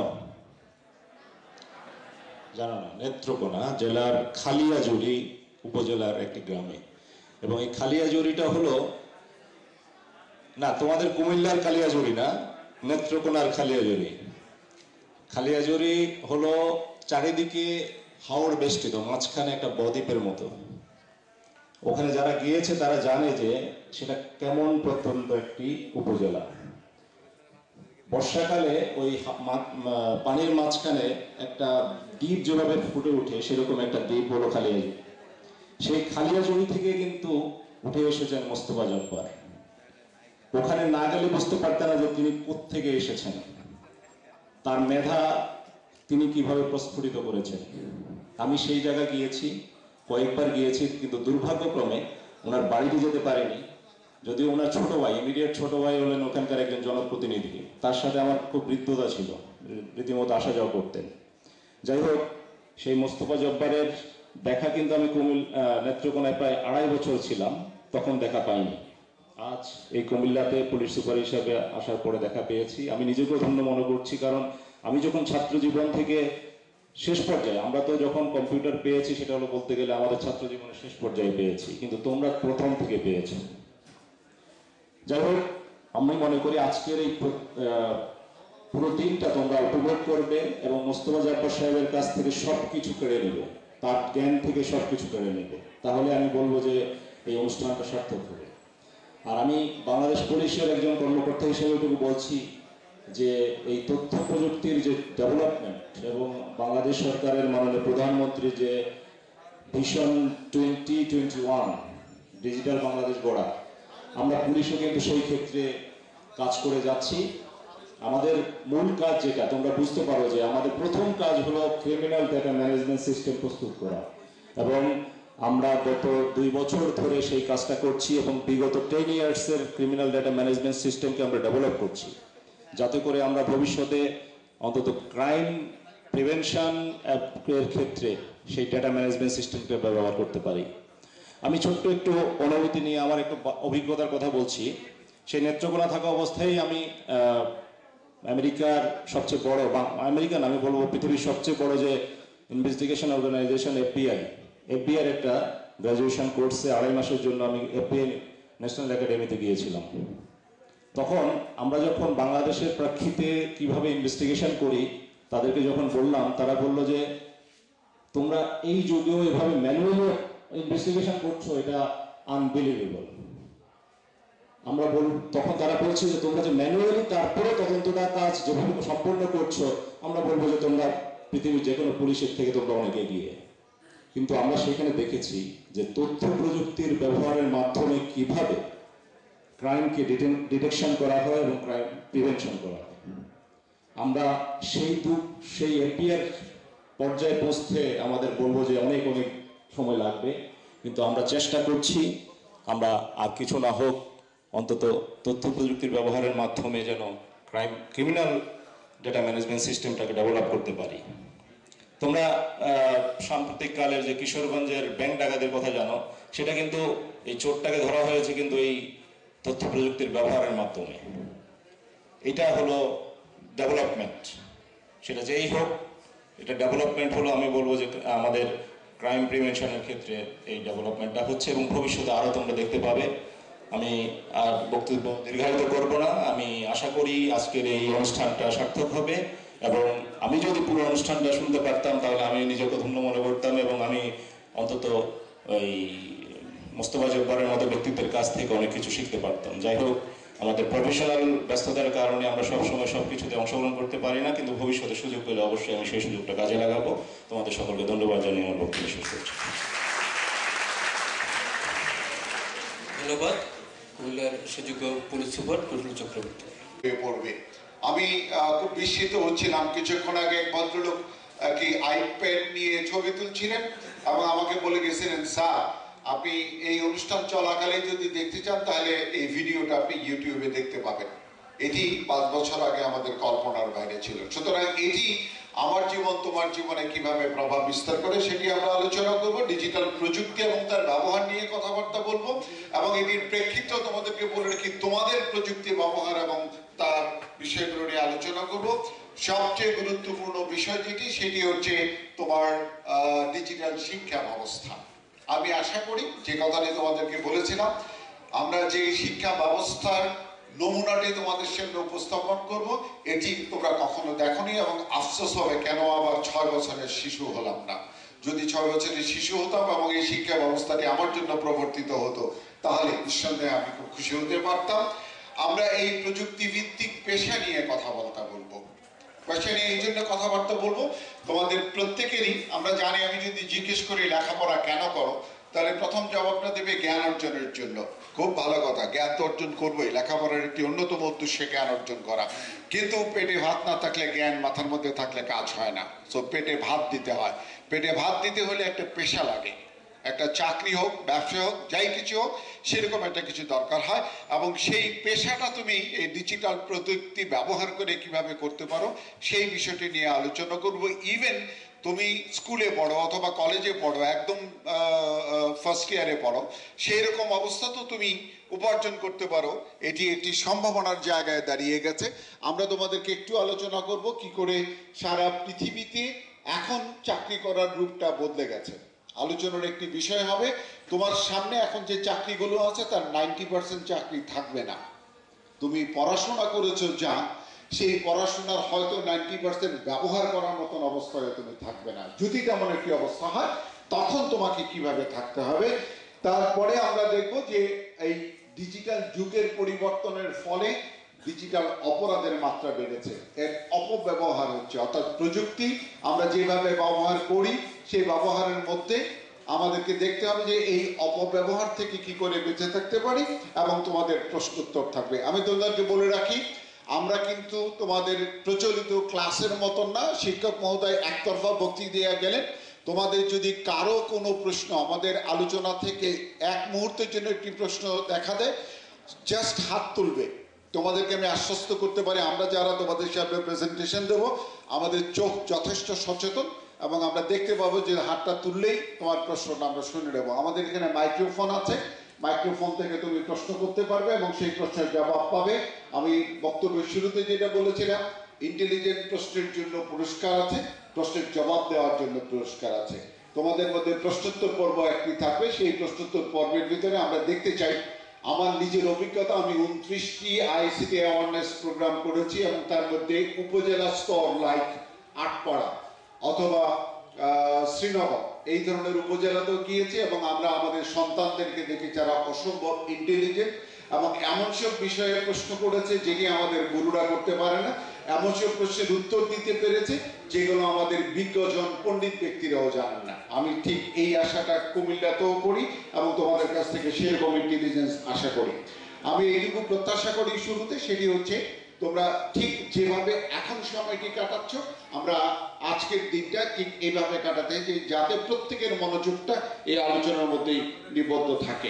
জানো না? নেত্রকোনা জেলার খালিয়াজুড়ি উপজেলার একটি গ্রামে। এবং এই খালিয়াজুড়িটা হলো, না তোমাদের কুমিল্লার খালিয়াজুড়ি না, নেত্রকোনার খালিয়াজুড়ি। খালিয়াজুড়ি হলো চারিদিকে হাওর বেষ্টিত, মাঝখানে একটা বদ্বীপের মতো। ওখানে যারা গিয়েছে তারা জানে যে সেটা কেমন প্রত্যন্ত একটি উপজেলা। বর্ষাকালে ওই পানির মাঝখানে একটা দ্বীপ যেভাবে ফুটে ওঠে সেরকম একটা দ্বীপ হলো খালিয়াজুড়ি। সেই খালিয়াজুড়ি থেকে কিন্তু উঠে এসেছেন মোস্তফা জব্বার। ওখানে না গেলে বুঝতে পারতেন না যে তিনি কোত্থেকে এসেছেন, তার মেধা তিনি কিভাবে প্রস্ফুটিত করেছেন। আমি সেই জায়গায় গিয়েছি, কয়েকবার গিয়েছি, কিন্তু দুর্ভাগ্যক্রমে ওনার বাড়িতে যেতে পারিনি। যদিও ওনার ছোট ভাই, ইমিডিয়েট ছোট ভাই হলেন ওখানকার একজন জনপ্রতিনিধি, তার সাথে আমার খুব হৃদ্যতা ছিল, রীতিমতো আসা যাওয়া করতেন। যাই হোক, সেই মোস্তফা জব্বারের দেখা কিন্তু আমি কুমিল নেত্রকোনায় প্রায় আড়াই বছর ছিলাম, তখন দেখা পাইনি। আজ এই কুমিল্লাতে পুলিশ সুপার হিসাবে আসার পরে দেখা পেয়েছি। আমি নিজেকেও ধন্য মনে করছি, কারণ আমি যখন ছাত্র জীবন থেকে শেষ পর্যায়ে, আমরা তো যখন কম্পিউটার পেয়েছি সেটা হলো বলতে গেলে আমাদের ছাত্র জীবনের শেষ পর্যায়ে পেয়েছি, কিন্তু তোমরা প্রথম থেকে পেয়েছো। যাই হোক, আমি মনে করি আজকের এই পুরো দিনটা তোমরা উপভোগ করবে এবং মোস্তফা জব্বার সাহেবের কাছ থেকে সব কিছু কেড়ে নেবে। তার জ্ঞান থেকে সব কিছু কেড়ে নেবে, তাহলে আমি বলবো যে এই অনুষ্ঠানটা সার্থক হবে। আর আমি বাংলাদেশ পুলিশের একজন কর্মকর্তা হিসেবে এটুকু বলছি যে এই তথ্য প্রযুক্তির যে ডেভেলপমেন্ট এবং বাংলাদেশ সরকারের মাননীয় প্রধানমন্ত্রী যে vision twenty twenty one digital Bangladesh গড়া, আমরা পুলিশও কিন্তু সেই ক্ষেত্রে কাজ করে যাচ্ছি। আমাদের মূল কাজ যেটা তোমরা বুঝতে পারো যে আমাদের প্রথম কাজ হলো ক্রিমিনাল ডেটা ম্যানেজমেন্ট সিস্টেম প্রস্তুত করা, এবং আমরা গত দুই বছর ধরে সেই কাজটা করছি এবং বিগত টেন ইয়ার্সের ক্রিমিনাল ডেটা ম্যানেজমেন্ট সিস্টেমকে আমরা ডেভেলপ করছি, যাতে করে আমরা ভবিষ্যতে অন্তত ক্রাইম প্রিভেনশন এর ক্ষেত্রে সেই ডেটা ম্যানেজমেন্ট সিস্টেমকে ব্যবহার করতে পারি। আমি ছোট্ট একটু অনুভূতি নিয়ে আমার একটু অভিজ্ঞতার কথা বলছি। সেই নেত্রকোনা থাকা অবস্থায় আমি আমেরিকার সবচেয়ে বড়, আমেরিকান আমি বলবো পৃথিবীর সবচেয়ে বড় যে ইনভেস্টিগেশন অর্গানাইজেশন এফবিআই, এফবিআই এর একটা গ্রাজুয়েশন কোর্সে আড়াই মাসের জন্য আমি এফবিআই ন্যাশনাল একাডেমিতে গিয়েছিলাম। তখন আমরা যখন বাংলাদেশের প্রেক্ষিতে কিভাবে ইনভেস্টিগেশন করি তাদেরকে যখন বললাম, তারা বললো যে তোমরা এই যুগেও এভাবে ম্যানুয়ালি ইনভেস্টিগেশন করছো, এটা আনবিলিভেবল। আমরা বল তখন তারা বলছে যে তোমরা যে ম্যানুয়ালি তারপরে তদন্তটা কাজ যেভাবে সম্পন্ন করছো, আমরা বলবো যে তোমরা পৃথিবীর যে কোনো পুলিশের থেকে তোমরা অনেক এগিয়ে। কিন্তু আমরা সেখানে দেখেছি যে তথ্য প্রযুক্তির ব্যবহারের মাধ্যমে কিভাবে ক্রাইমকে ডিটেকশন করা হয় এবং ক্রাইম প্রিভেনশন করা হয়। আমরা সেই দুঃখ সেই এফবিআর পর্যায়ে পৌঁছতে আমাদের বলবো যে অনেক অনেক সময় লাগবে, কিন্তু আমরা চেষ্টা করছি আমরা আর কিছু না হোক অন্তত তথ্য প্রযুক্তির ব্যবহারের মাধ্যমে যেন ক্রাইম ক্রিমিনাল ডেটা ম্যানেজমেন্ট সিস্টেমটাকে ডেভেলপ করতে পারি। তোমরা সাম্প্রতিক কালের যে কিশোরগঞ্জের ব্যাংক ডাকাতির কথা জানো, সেটা কিন্তু এই চোরটাকে ধরা হয়েছে কিন্তু এই তথ্য প্রযুক্তির ব্যবহারের মাধ্যমে। এটা হলো ডেভেলপমেন্ট, সেটা যেই হোক, এটা ডেভেলপমেন্ট হলো। আমি বলবো যে আমাদের ক্রাইম প্রিভেনশনের ক্ষেত্রে এই ডেভেলপমেন্টটা হচ্ছে এবং ভবিষ্যতে আরও তোমরা দেখতে পাবে। আমি আর বক্তব্য দীর্ঘায়িত করব না। আমি আশা করি আজকের এই অনুষ্ঠানটা সার্থক হবে, এবং আমি যদি পুরো অনুষ্ঠানটা শুনতে পারতাম তাহলে আমি নিজেকে ধন্য মনে করতাম, এবং আমি অন্তত ওই মোস্তফা জব্বারের মতো ব্যক্তিত্বের কাছ থেকে অনেক কিছু শিখতে পারতাম। যাই হোক, আমাদের প্রফেশনাল ব্যস্ততার কারণে আমরা সবসময় সব কিছুতে অংশগ্রহণ করতে পারি না, কিন্তু ভবিষ্যতে সুযোগ পেলে অবশ্যই আমি সেই সুযোগটা কাজে লাগাবো। তোমাদের সকলকে ধন্যবাদ জানিয়ে আমার বক্তব্য শেষ করছি। ধন্যবাদ। কুমিল্লার সুযোগ্য পুলিশ সুপার টুটুল চক্রবর্তী পড়বে। আমি খুব বিস্মিত হচ্ছিলাম, কিছুক্ষণ আগে এক ভদ্রলোক কি আইপ্যাড নিয়ে ছবি তুলছিলেন এবং আমাকে বলে গেছিলেন, স্যার আপনি এই অনুষ্ঠান চলাকালে যদি দেখতে চান তাহলে এই ভিডিওটা আপনি ইউটিউবে দেখতে পাবেন। এটি পাঁচ বছর আগে আমাদের কল্পনার বাইরে ছিল। সুতরাং এটি আমার জীবন তোমার জীবনে কিভাবে প্রভাব বিস্তার করে সেটি আমরা আলোচনা করব। ডিজিটাল প্রযুক্তি এবং তার ব্যবহার নিয়ে কথাবার্তা বলবো, এবং এটির প্রেক্ষিতে তোমাদেরকে বলে রাখি তোমাদের প্রযুক্তি ব্যবহার এবং তার বিষয়গুলো নিয়ে আলোচনা করব। সবচেয়ে গুরুত্বপূর্ণ বিষয় যেটি, সেটি হচ্ছে তোমার ডিজিটাল শিক্ষা ব্যবস্থা। আমি আশা করি যে কথাটি তোমাদেরকে বলেছিলাম, আমরা যে শিক্ষা ব্যবস্থার নমুনাটি তোমাদের সামনে উপস্থাপন করব, এটি তোমরা কখনো দেখোনি এবং আফসোস হবে কেন আবার ছয় বছরের শিশু হলাম না। যদি ছয় বছরের শিশু হতাম এবং এই শিক্ষা ব্যবস্থাটি আমার জন্য প্রবর্তিত হতো, তাহলে নিঃসন্দেহে আমি খুব খুশি হতে পারতাম। আমরা এই প্রযুক্তি ভিত্তিক পেশা নিয়ে কথাবার্তা বলবো। পেশা নিয়ে এই জন্য কথাবার্তা বলবো, তোমাদের প্রত্যেকেরই আমরা জানি, আমি যদি জিজ্ঞেস করি লেখাপড়া কেন করো, তাহলে প্রথম জবাবটা দেবে জ্ঞান অর্জনের জন্য। খুব ভালো কথা, জ্ঞান তো অর্জন করবোই, লেখাপড়ার একটি অন্যতম উদ্দেশ্য জ্ঞান অর্জন করা। কিন্তু পেটে ভাত না থাকলে, জ্ঞান মাথার মধ্যে থাকলে কাজ হয় না। সো পেটে ভাত দিতে হয়। পেটে ভাত দিতে হলে একটা পেশা লাগে, একটা চাকরি হোক, ব্যবসা হোক, যাই কিছু হোক, সেরকম একটা কিছু দরকার হয়। এবং সেই পেশাটা তুমি এই ডিজিটাল প্রযুক্তি ব্যবহার করে কিভাবে করতে পারো, সেই বিষয়টি নিয়ে আলোচনা করব। ইভেন তুমি স্কুলে পড়ো অথবা কলেজে পড়ো, একদম ফার্স্ট ইয়ারে পড়ো, সেই রকম অবস্থা তো তুমি উপার্জন করতে পারো। এটি একটি সম্ভাবনার জায়গায় দাঁড়িয়ে গেছে। আমরা তোমাদেরকে একটু আলোচনা করব কি করে সারা পৃথিবীতে এখন চাকরি করার রূপটা বদলে গেছে। আলোচনার একটি বিষয় হবে, তোমার সামনে এখন যে চাকরিগুলো আছে তার নাইনটি পার্সেন্ট চাকরি থাকবে না। তুমি পড়াশোনা করেছো যা, সেই পড়াশোনার হয়তো নাইনটি পার্সেন্ট ব্যবহার করার মতন অবস্থায় তুমি থাকবে না। যদি তেমন একটি অবস্থা হয় তখন তোমাকে কিভাবে থাকতে হবে। তারপরে আমরা দেখব যে এই ডিজিটাল যুগের পরিবর্তনের ফলে ডিজিটাল অপরাধের মাত্রা বেড়েছে, এর অপব্যবহার হচ্ছে, অর্থাৎ প্রযুক্তি আমরা যেভাবে ব্যবহার করি সেই ব্যবহারের মধ্যে আমাদেরকে দেখতে হবে যে এই অপব্যবহার থেকে কি করে বেঁচে থাকতে পারি, এবং তোমাদের প্রশ্নোত্তর থাকবে। আমি তোমাদেরকে বলে রাখি, আমরা কিন্তু তোমাদের প্রচলিত ক্লাসের মতন না, শিক্ষক মহোদয় একতরফা বক্তৃতা দিয়ে গেলেন। তোমাদের যদি কারো কোনো প্রশ্ন আমাদের আলোচনা থেকে এক মুহূর্তের জন্য একটি প্রশ্ন দেখা দেয়, জাস্ট হাত তুলবে। তোমাদেরকে আমি আশ্বস্ত করতে পারি, আমরা যারা তোমাদের সামনে প্রেজেন্টেশন দেব আমাদের চোখ যথেষ্ট সচেতন, এবং আমরা দেখতে পাবো যে হাতটা তুললেই তোমার প্রশ্নটা আমরা শুনে নেব। আমাদের এখানে মাইক্রোফোন আছে, মাইক্রোফোন থেকে তুমি প্রশ্ন করতে পারবে এবং সেই প্রশ্নের জবাব পাবে। আমি বক্তব্যের শুরুতে যেটা বলেছিলাম, ইন্টেলিজেন্ট প্রশ্নের জন্য পুরস্কার আছে, প্রশ্নের জবাব দেওয়ার জন্য পুরস্কার আছে। তোমাদের মধ্যে প্রশ্নোত্তর পর্ব একটি থাকবে, সেই প্রশ্নোত্তর পর্বের ভিতরে আমরা দেখতে চাই আমার নিজের অভিজ্ঞতা। আমি উনত্রিশটি আইসিটি অ্যাওয়ারনেস প্রোগ্রাম করেছি এবং তার মধ্যে উপজেলা স্তর লাইক আটপাড়া অথবা শ্রীনগর এই ধরনের উপজেলাতেও গিয়েছে, এবং আমরা আমাদের সন্তানদেরকে দেখি যারা অসম্ভব ইন্টেলিজেন্ট এবং এমন সব বিষয়ে প্রশ্ন করেছে যেটি আমাদের গুরুরা করতে পারে না, এমন সব প্রশ্নের উত্তর দিতে পেরেছে যেগুলো আমাদের বিজ্ঞজন পণ্ডিত ব্যক্তিরাও জানেন না। আমি ঠিক এই আশাটা কুমিল্লাতেও করি এবং তোমাদের কাছ থেকে সেরকম ইন্টেলিজেন্স আশা করি। আমি এইটুকু প্রত্যাশা করি শুরুতে, সেটি হচ্ছে তোমরা ঠিক যেভাবে এখন সময়টি কাটাচ্ছ, আমরা আজকের দিনটা ঠিক এইভাবে কাটাতে, যে যাতে প্রত্যেকের মনোযোগটা এই আলোচনার মধ্যেই নিবদ্ধ থাকে।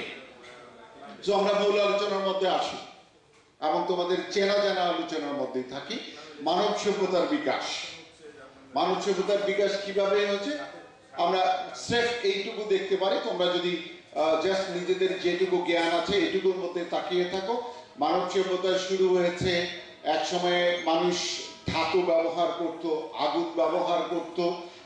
তো আমরা মূল আলোচনার মধ্যে আসি এবং তোমাদের চেনা জানা আলোচনার মধ্যেই থাকি। মানব সভ্যতার বিকাশ, মানব সভ্যতার বিকাশ কিভাবে হচ্ছে আমরা স্রেফ এইটুকু দেখতে পারি। তোমরা যদি জাস্ট নিজেদের যেটুকু জ্ঞান আছে এইটুকুর মধ্যে তাকিয়ে থাকো, মানব সভ্যতা শুরু হয়েছে এক সময়ে মানুষ ধাতু ব্যবহার করত, আগুন ব্যবহার করত,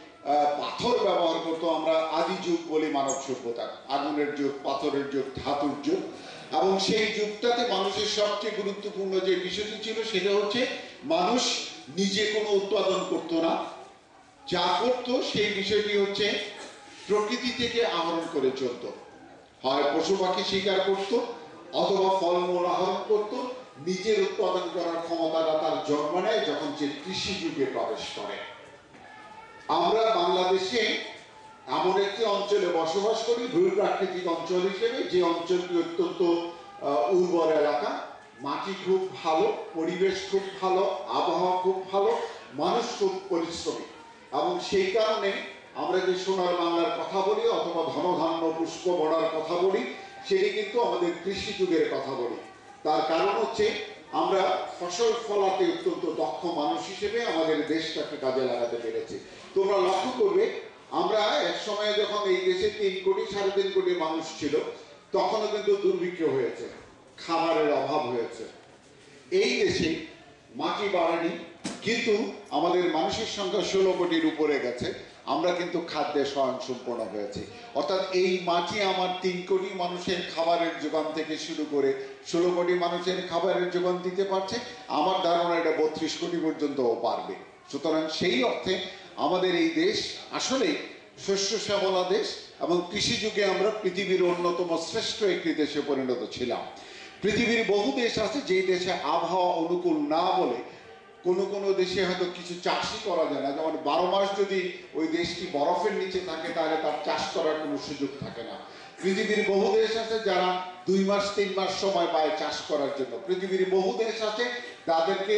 পাথর ব্যবহার করত। আমরা আদি যুগ বলি মানব সভ্যতা, আগুনের যুগ, পাথরের যুগ, ধাতুর যুগ। এবং সেই যুগটাতে মানুষের সবচেয়ে গুরুত্বপূর্ণ যে বিষয়টি ছিল সেটা হচ্ছে মানুষ নিজে কোনো উৎপাদন করতো না, যা করতো সেই বিষয়টি হচ্ছে প্রকৃতি থেকে আহরণ করে চলত। হয় পশু পাখি শিকার করতো অথবা ফলমূল আহরণ করতো। নিজের উৎপাদন করার ক্ষমতাটা তার জন্ম নেয় যখন সে কৃষি যুগে প্রবেশ করে। আমরা বাংলাদেশে এমন একটি অঞ্চলে বসবাস করি, ভূপ্রাকৃতিক অঞ্চল হিসেবে, যে অঞ্চলটি অত্যন্ত উর্বর এলাকা, মাটি খুব ভালো, পরিবেশ খুব ভালো, আবহাওয়া খুব ভালো, মানুষ খুব পরিশ্রমী। এবং সেই কারণে আমরা যে সোনার বাংলার কথা বলি অথবা ধনধান্য পুষ্প বড়ার কথা বলি, সেটি কিন্তু আমাদের কৃষি যুগের কথা বলি। তার কারণ হচ্ছে আমরা ফসল ফলাতে অত্যন্ত দক্ষ মানুষ হিসেবে আমাদের দেশটাকে কাজে লাগাতে পেরেছি। তোমরা লক্ষ্য করবে, আমরা এক সময় যখন এই দেশে তিন কোটি সাড়ে তিন কোটি মানুষ ছিল, তখনও কিন্তু দুর্ভিক্ষ হয়েছে, খাবারের অভাব হয়েছে। এই দেশে মাটি বাড়েনি, কিন্তু আমাদের মানুষের সংখ্যা ষোলো কোটির উপরে গেছে, আমরা কিন্তু খাদ্যে স্বয়ংসম্পূর্ণ হয়েছি। অর্থাৎ এই মাটি আমার তিন কোটি মানুষের খাবারের যোগান থেকে শুরু করে ষোলো কোটি মানুষের খাবারের যোগান দিতে পারছে। আমার ধারণা এটা বত্রিশ কোটি পর্যন্তও পারবে। সুতরাং সেই অর্থে আমাদের এই দেশ আসলেই শস্য শ্যামলা দেশ, এবং কৃষি যুগে আমরা পৃথিবীর অন্যতম শ্রেষ্ঠ একটি দেশে পরিণত ছিলাম। পৃথিবীর বহু দেশ আছে যেই দেশে আবহাওয়া অনুকূল না বলে কোনো কোনো দেশে হয়তো কিছু চাষই করা যায় না। যেমন বারো মাস যদি ওই দেশটি বরফের নিচে থাকে তাহলে তার চাষ করার কোনো সুযোগ থাকে না। পৃথিবীর বহু দেশ আছে যারা দুই মাস তিন মাস সময় পায় চাষ করার জন্য। পৃথিবীর বহু দেশ আছে তাদেরকে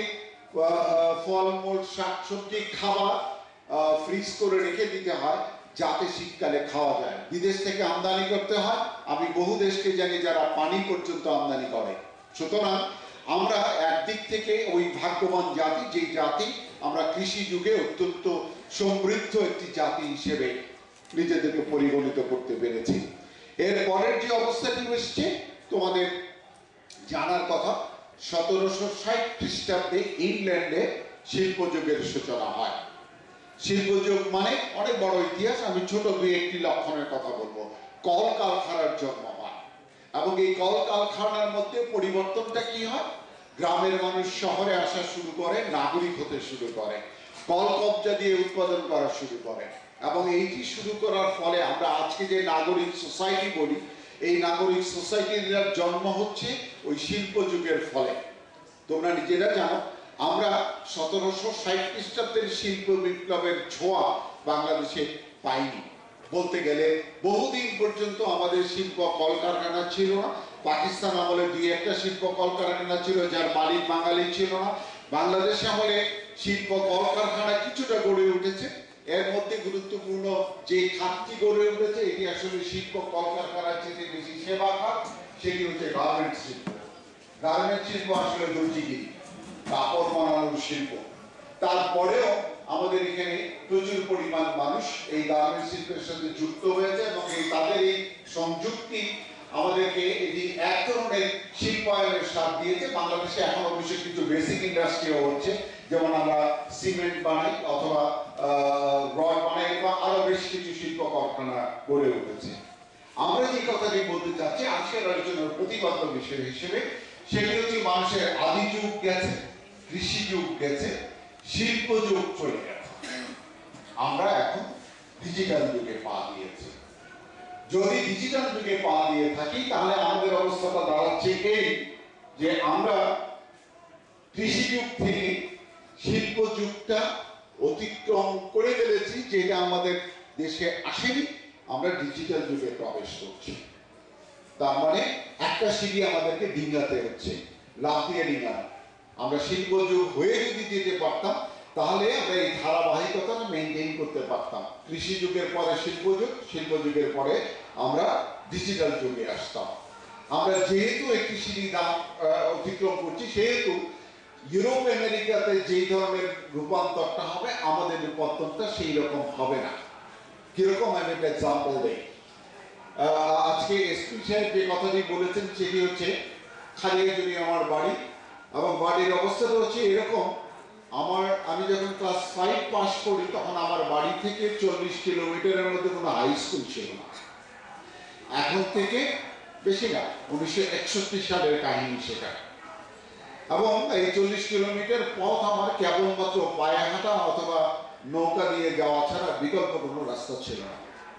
ফলমূল শাকসবজি খাবার ফ্রিজ করে রেখে দিতে হয় যাতে শীতকালে খাওয়া যায়। বিদেশ থেকে আমদানি করতে হয়। আমি বহু দেশকে জানি যারা পানি পর্যন্ত আমদানি করে। সুতরাং আমরা একদিক থেকে ওই ভাগ্যবান জাতি, যেই জাতি আমরা কৃষি যুগে অত্যন্ত সমৃদ্ধ একটি জাতি হিসেবে নিজেদেরকে পরিগণিত করতে পেরেছি। এর পরের যে অবস্থাটি এসছে তোমাদের জানার কথা, সতেরোশো ষাট খ্রিস্টাব্দে ইংল্যান্ডে শিল্পযুগের সূচনা হয়। শিল্পযুগ মানে অনেক বড় ইতিহাস, আমি ছোট দুই একটি লক্ষণের কথা বলবো। কলকারখানার জন্ম হয় এবং এই কলকারখানার মধ্যে পরিবর্তনটা কি হয়, গ্রামের মানুষ শহরে আসা শুরু করে, নাগরিক হতে শুরু করে, কল কবজা দিয়ে উৎপাদন করা শুরু করে। এবং এইটি শুরু করার ফলে আমরা আজকে যে নাগরিক সোসাইটি বলি, এই নাগরিক সোসাইটির জন্ম হচ্ছে ওই শিল্প যুগের ফলে। তোমরা নিজেরা জানো, আমরা সতেরোশো ষাট খ্রিস্টাব্দের শিল্প বিপ্লবের ছোঁয়া বাংলাদেশে পাইনি। বলতে গেলে বহুদিন পর্যন্ত আমাদের শিল্প কলকারখানা ছিল না। পাকিস্তান আমলে দুই একটা শিল্প কলকারখানা ছিল, যার মালিক বাঙালি ছিল না। বাংলাদেশ আমলে শিল্প কলকারখানা কিছুটা গড়ে উঠেছে। এর মধ্যে গুরুত্বপূর্ণ যে খাতটি গড়ে উঠেছে, এটি আসলে শিল্প কলকারখানার চেয়ে বেশি সেবা খাত, সেটি হচ্ছে গার্মেন্টস শিল্প। গার্মেন্টস শিল্প আসলে দর্জিগিরি, কাপড় বানানোর শিল্প। তারপরেও আমাদের এখানে প্রচুর পরিমাণ মানুষ এই গার্মেন্টস শিল্পের সাথে যুক্ত হয়েছে এবং এই তাদের এই সংযুক্তি আমাদেরকে এটি এক ধরনের শিল্পায়নের স্বাদ দিয়েছে। বাংলাদেশে এখন অবশ্যই কিছু বেসিক ইন্ডাস্ট্রিও হচ্ছে, যেমন আমরা সিমেন্ট বানাই অথবা রড বানাই বা আরো বেশ কিছু শিল্প কারখানা গড়ে উঠেছে। আমরা যে কথাটি বলতে চাচ্ছি আজকের আলোচনার প্রতিপাদ্য বিষয় হিসেবে, সেটি হচ্ছে মানুষের আদি যুগ গেছে, কৃষি যুগ গেছে, শিল্প যুগ চলে গেছে, আমরা এখন ডিজিটাল যুগে পা দিয়েছি। যদি ডিজিটাল যুগে পা দিয়ে থাকি তাহলে আমাদের অবস্থাটা দাঁড়াচ্ছে এই যে আমরা কৃষি যুগ থেকে শিল্প যুগটা অতিক্রম করে ফেলেছি, যেটা আমাদের দেশে আসেনি। আমরা ডিজিটাল যুগে প্রবেশ করছি। তার মানে একটা সিঁড়ি আমাদেরকে ডিঙাতে হচ্ছে, লাফ দিয়ে ডিঙানো। আমরা শিল্প যুগ হয়ে যদি যেতে পারতাম তাহলে আমরা এই ধারাবাহিকতাটা মেনটেন করতে পারতাম। কৃষি যুগের পরে শিল্প যুগ, শিল্প যুগের পরে আমরা ডিজিটাল যুগে আসতাম। আমরা যেহেতু একটি সিঁড়ি দাম অতিক্রম করছি, সেহেতু ইউরোপ আমেরিকাতে যেই ধরনের রূপান্তরটা হবে, আমাদের রূপান্তরটা সেই রকম হবে না। কিরকম আমি একটা এক্সাম্পল দেই। আজকে এসপি সাহেব যে কথাটি বলেছেন সেটি হচ্ছে খালিয়াজুড়ি আমার বাড়ি, এবং বাড়ির অবস্থাটা হচ্ছে এরকম। আমার আমি যখন ক্লাস ফাইভ পাস করি তখন আমার বাড়ি থেকে চল্লিশ কিলোমিটারের মধ্যে কোনো হাই স্কুল ছিল না। এখন থেকে বেশি না, উনিশশো একষট্টি সালের কাহিনী সেটা। এবং এই চল্লিশ কিলোমিটার পথ আমার কেবলমাত্র পায়ে হাঁটা অথবা নৌকা দিয়ে যাওয়া ছাড়া বিকল্প কোনো রাস্তা ছিল না।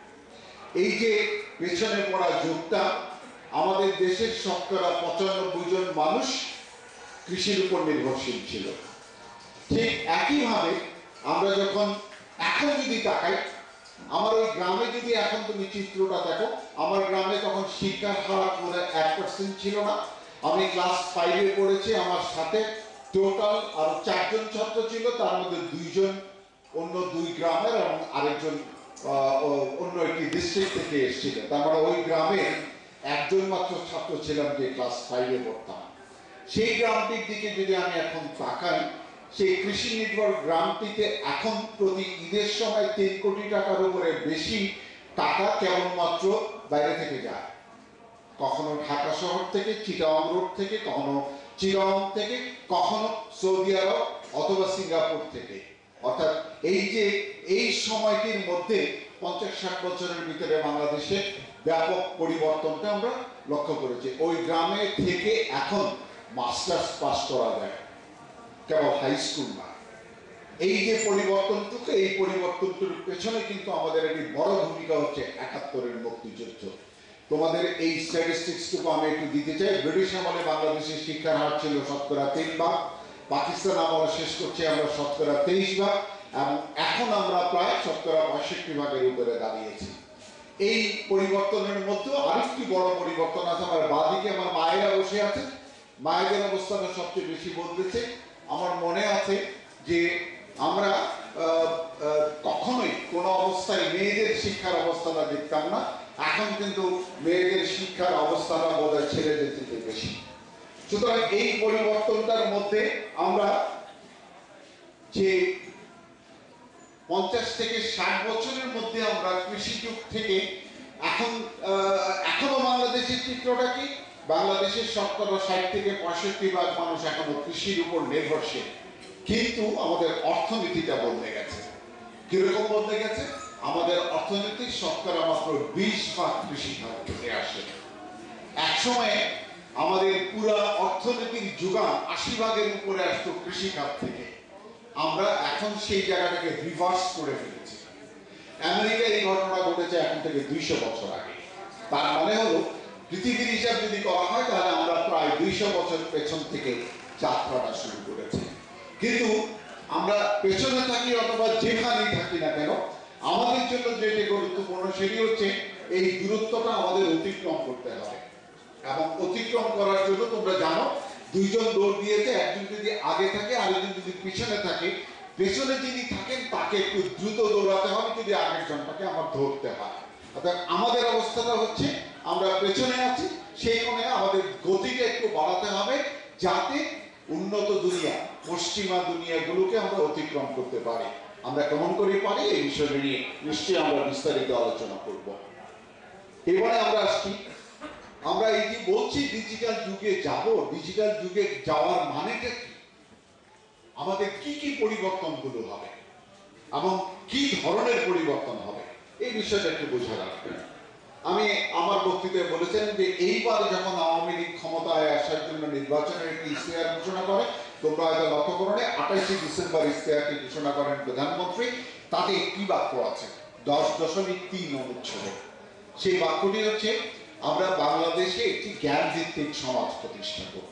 এই যে পেছনে পড়া যুগটা, আমাদের দেশের শতকরা পঁচানব্বই জন মানুষ কৃষির উপর নির্ভরশীল ছিল। ঠিক একইভাবে আমরা যখন এখন যদি তাকাই, আমার ওই গ্রামে যদি এখন তুমি চিত্রটা দেখো, আমার গ্রামে তখন শিক্ষার হার করে এক পার্সেন্ট ছিল না। আমি ক্লাস ফাইভে পড়েছি, আমার সাথে টোটাল আরো চারজন ছাত্র ছিল, তার মধ্যে দুইজন অন্য দুই গ্রামের এবং আরেকজন অন্য একটি ডিস্ট্রিক্ট থেকে এসেছিল। তার মানে ওই গ্রামে একজন মাত্র ছাত্র ছিলাম যে ক্লাস ফাইভে পড়তাম। সেই গ্রামটির দিকে যদি আমি এখন তাকাই, সেই কৃষি নির্ভর গ্রামটিতে এখন প্রতি ঈদের সময় তিন কোটি টাকার উপরে বেশি টাকা কেবলমাত্র বাইরে থেকে যায়। কখনো ঢাকা শহর থেকে, চিটাগং রোড থেকে, কখনো চিটাগং থেকে, কখনো সৌদি আরব অথবা সিঙ্গাপুর থেকে। অর্থাৎ এই যে এই সময়টির মধ্যে পঞ্চাশ ষাট বছরের ভিতরে বাংলাদেশে ব্যাপক পরিবর্তনটা আমরা লক্ষ্য করেছি। ওই গ্রামে থেকে এখন মাস্টার্স পাস করা যায়, কেবল হাই স্কুল না। এই যে পরিবর্তনটুকু, এই পরিবর্তনটির পেছনে কিন্তু আমাদের একটি বড় ভূমিকা হচ্ছে একাত্তরের মুক্তিযুদ্ধ। তোমাদের এই স্ট্যাটিস্টিক্সটুকু আমি একটু দিতে চাই। ব্রিটিশ আমলে বাংলাদেশের শিক্ষার হার ছিল শতকরা তিন ভাগ, পাকিস্তান আমলে শেষ করছে আমরা শতকরা তেইশ ভাগ, এবং এখন আমরা প্রায় শতকরা পঁয়ষট্টি ভাগের উপরে দাঁড়িয়েছি। এই পরিবর্তনের মধ্যে আরেকটি বড় পরিবর্তন আছে। আমার বাঁদিকে আমার মায়েরা বসে আছে, মায়েদের অবস্থাটা সবচেয়ে বেশি বদলেছে। আমার মনে আছে যে আমরা কখনোই কোনো অবস্থায় মেয়েদের শিক্ষার অবস্থাটা দেখতাম না, এখন কিন্তু মেয়েদের শিক্ষার অবস্থাটা বোধহয় ছেলেদের থেকে বেশি। সুতরাং এই পরিবর্তনটার মধ্যে আমরা যে পঞ্চাশ থেকে ষাট বছরের মধ্যে আমরা কৃষি যুগ থেকে এখন এখনো বাংলাদেশের চিত্রটা কি, বাংলাদেশের শতকরা ষাট থেকে পঁয়ষট্টি ভাগ মানুষ এখনো কৃষির উপর নির্ভরশীল। কিন্তু আমাদের অর্থনীতিটা বদলে গেছে। কিরকম বদলে গেছে? আমাদের অর্থনীতি শতকরা মাত্র বিশ ভাগ কৃষি খাত থেকে আসে। এক সময়ে আমাদের পুরা অর্থনীতির যোগান আশি ভাগের উপরে আসতো কৃষি খাত থেকে। আমরা এখন সেই জায়গাটাকে রিভার্স করে ফেলেছি। আমেরিকায় এই ঘটনা ঘটেছে এখন থেকে দুইশো বছর আগে। তার মানে হলো পৃথিবীর হিসাব যদি করা হয় তাহলে আমরা প্রায় দুইশো বছর পেছন থেকে যাত্রাটা শুরু করেছি। কিন্তু আমরা পেছনে থাকি অথবা যেখানেই থাকি না কেন, আমাদের জন্য যেটি গুরুত্বপূর্ণ সেটি হচ্ছে এই দূরত্বটা আমাদের অতিক্রম করতে হবে। এবং অতিক্রম করার জন্য তোমরা জানো দুইজন দৌড় দিয়েছে, একজন যদি আগে থাকে আরেকজন যদি পিছনে থাকে, পেছনে যিনি থাকেন তাকে একটু দ্রুত দৌড়াতে হবে যদি আগের জনটাকে আমার ধরতে হয়। অর্থাৎ আমাদের অবস্থাটা হচ্ছে আমরা পেছনে আছি, সেই কোণে আমাদের গতিটা একটু বাড়াতে হবে যাতে উন্নত দুনিয়া পশ্চিমা দুনিয়াগুলোকে আমরা অতিক্রম করতে পারি। আমরা কেমন করে পারি এই বিষয়টা নিয়ে নিশ্চয়ই আমরা বিস্তারিত আলোচনা করব। এবারে আমরা আসছি, আমরা এই যে বলছি ডিজিটাল যুগে যাব, ডিজিটাল যুগে যাওয়ার মানেটা কি, আমাদের কি কি পরিবর্তনগুলো হবে এবং কি ধরনের পরিবর্তন হবে এই বিষয়টা একটু বোঝা রাখবে। আমি আমার বক্তৃতায় বলেছেন যে এইবার যখন আওয়ামী লীগ ক্ষমতায় আসার জন্য নির্বাচনের একটি ইশতেহার ঘোষণা করে, তোমরা হয়তো লক্ষ্য করো না, আঠাইশে ডিসেম্বর ইশতেহারটি ঘোষণা করেন প্রধানমন্ত্রী। তাতে একটি বাক্য আছে দশ দশমিক তিন অনুচ্ছেদে। সেই বাক্যটি হচ্ছে আমরা বাংলাদেশে একটি জ্ঞান ভিত্তিক সমাজ প্রতিষ্ঠা করব।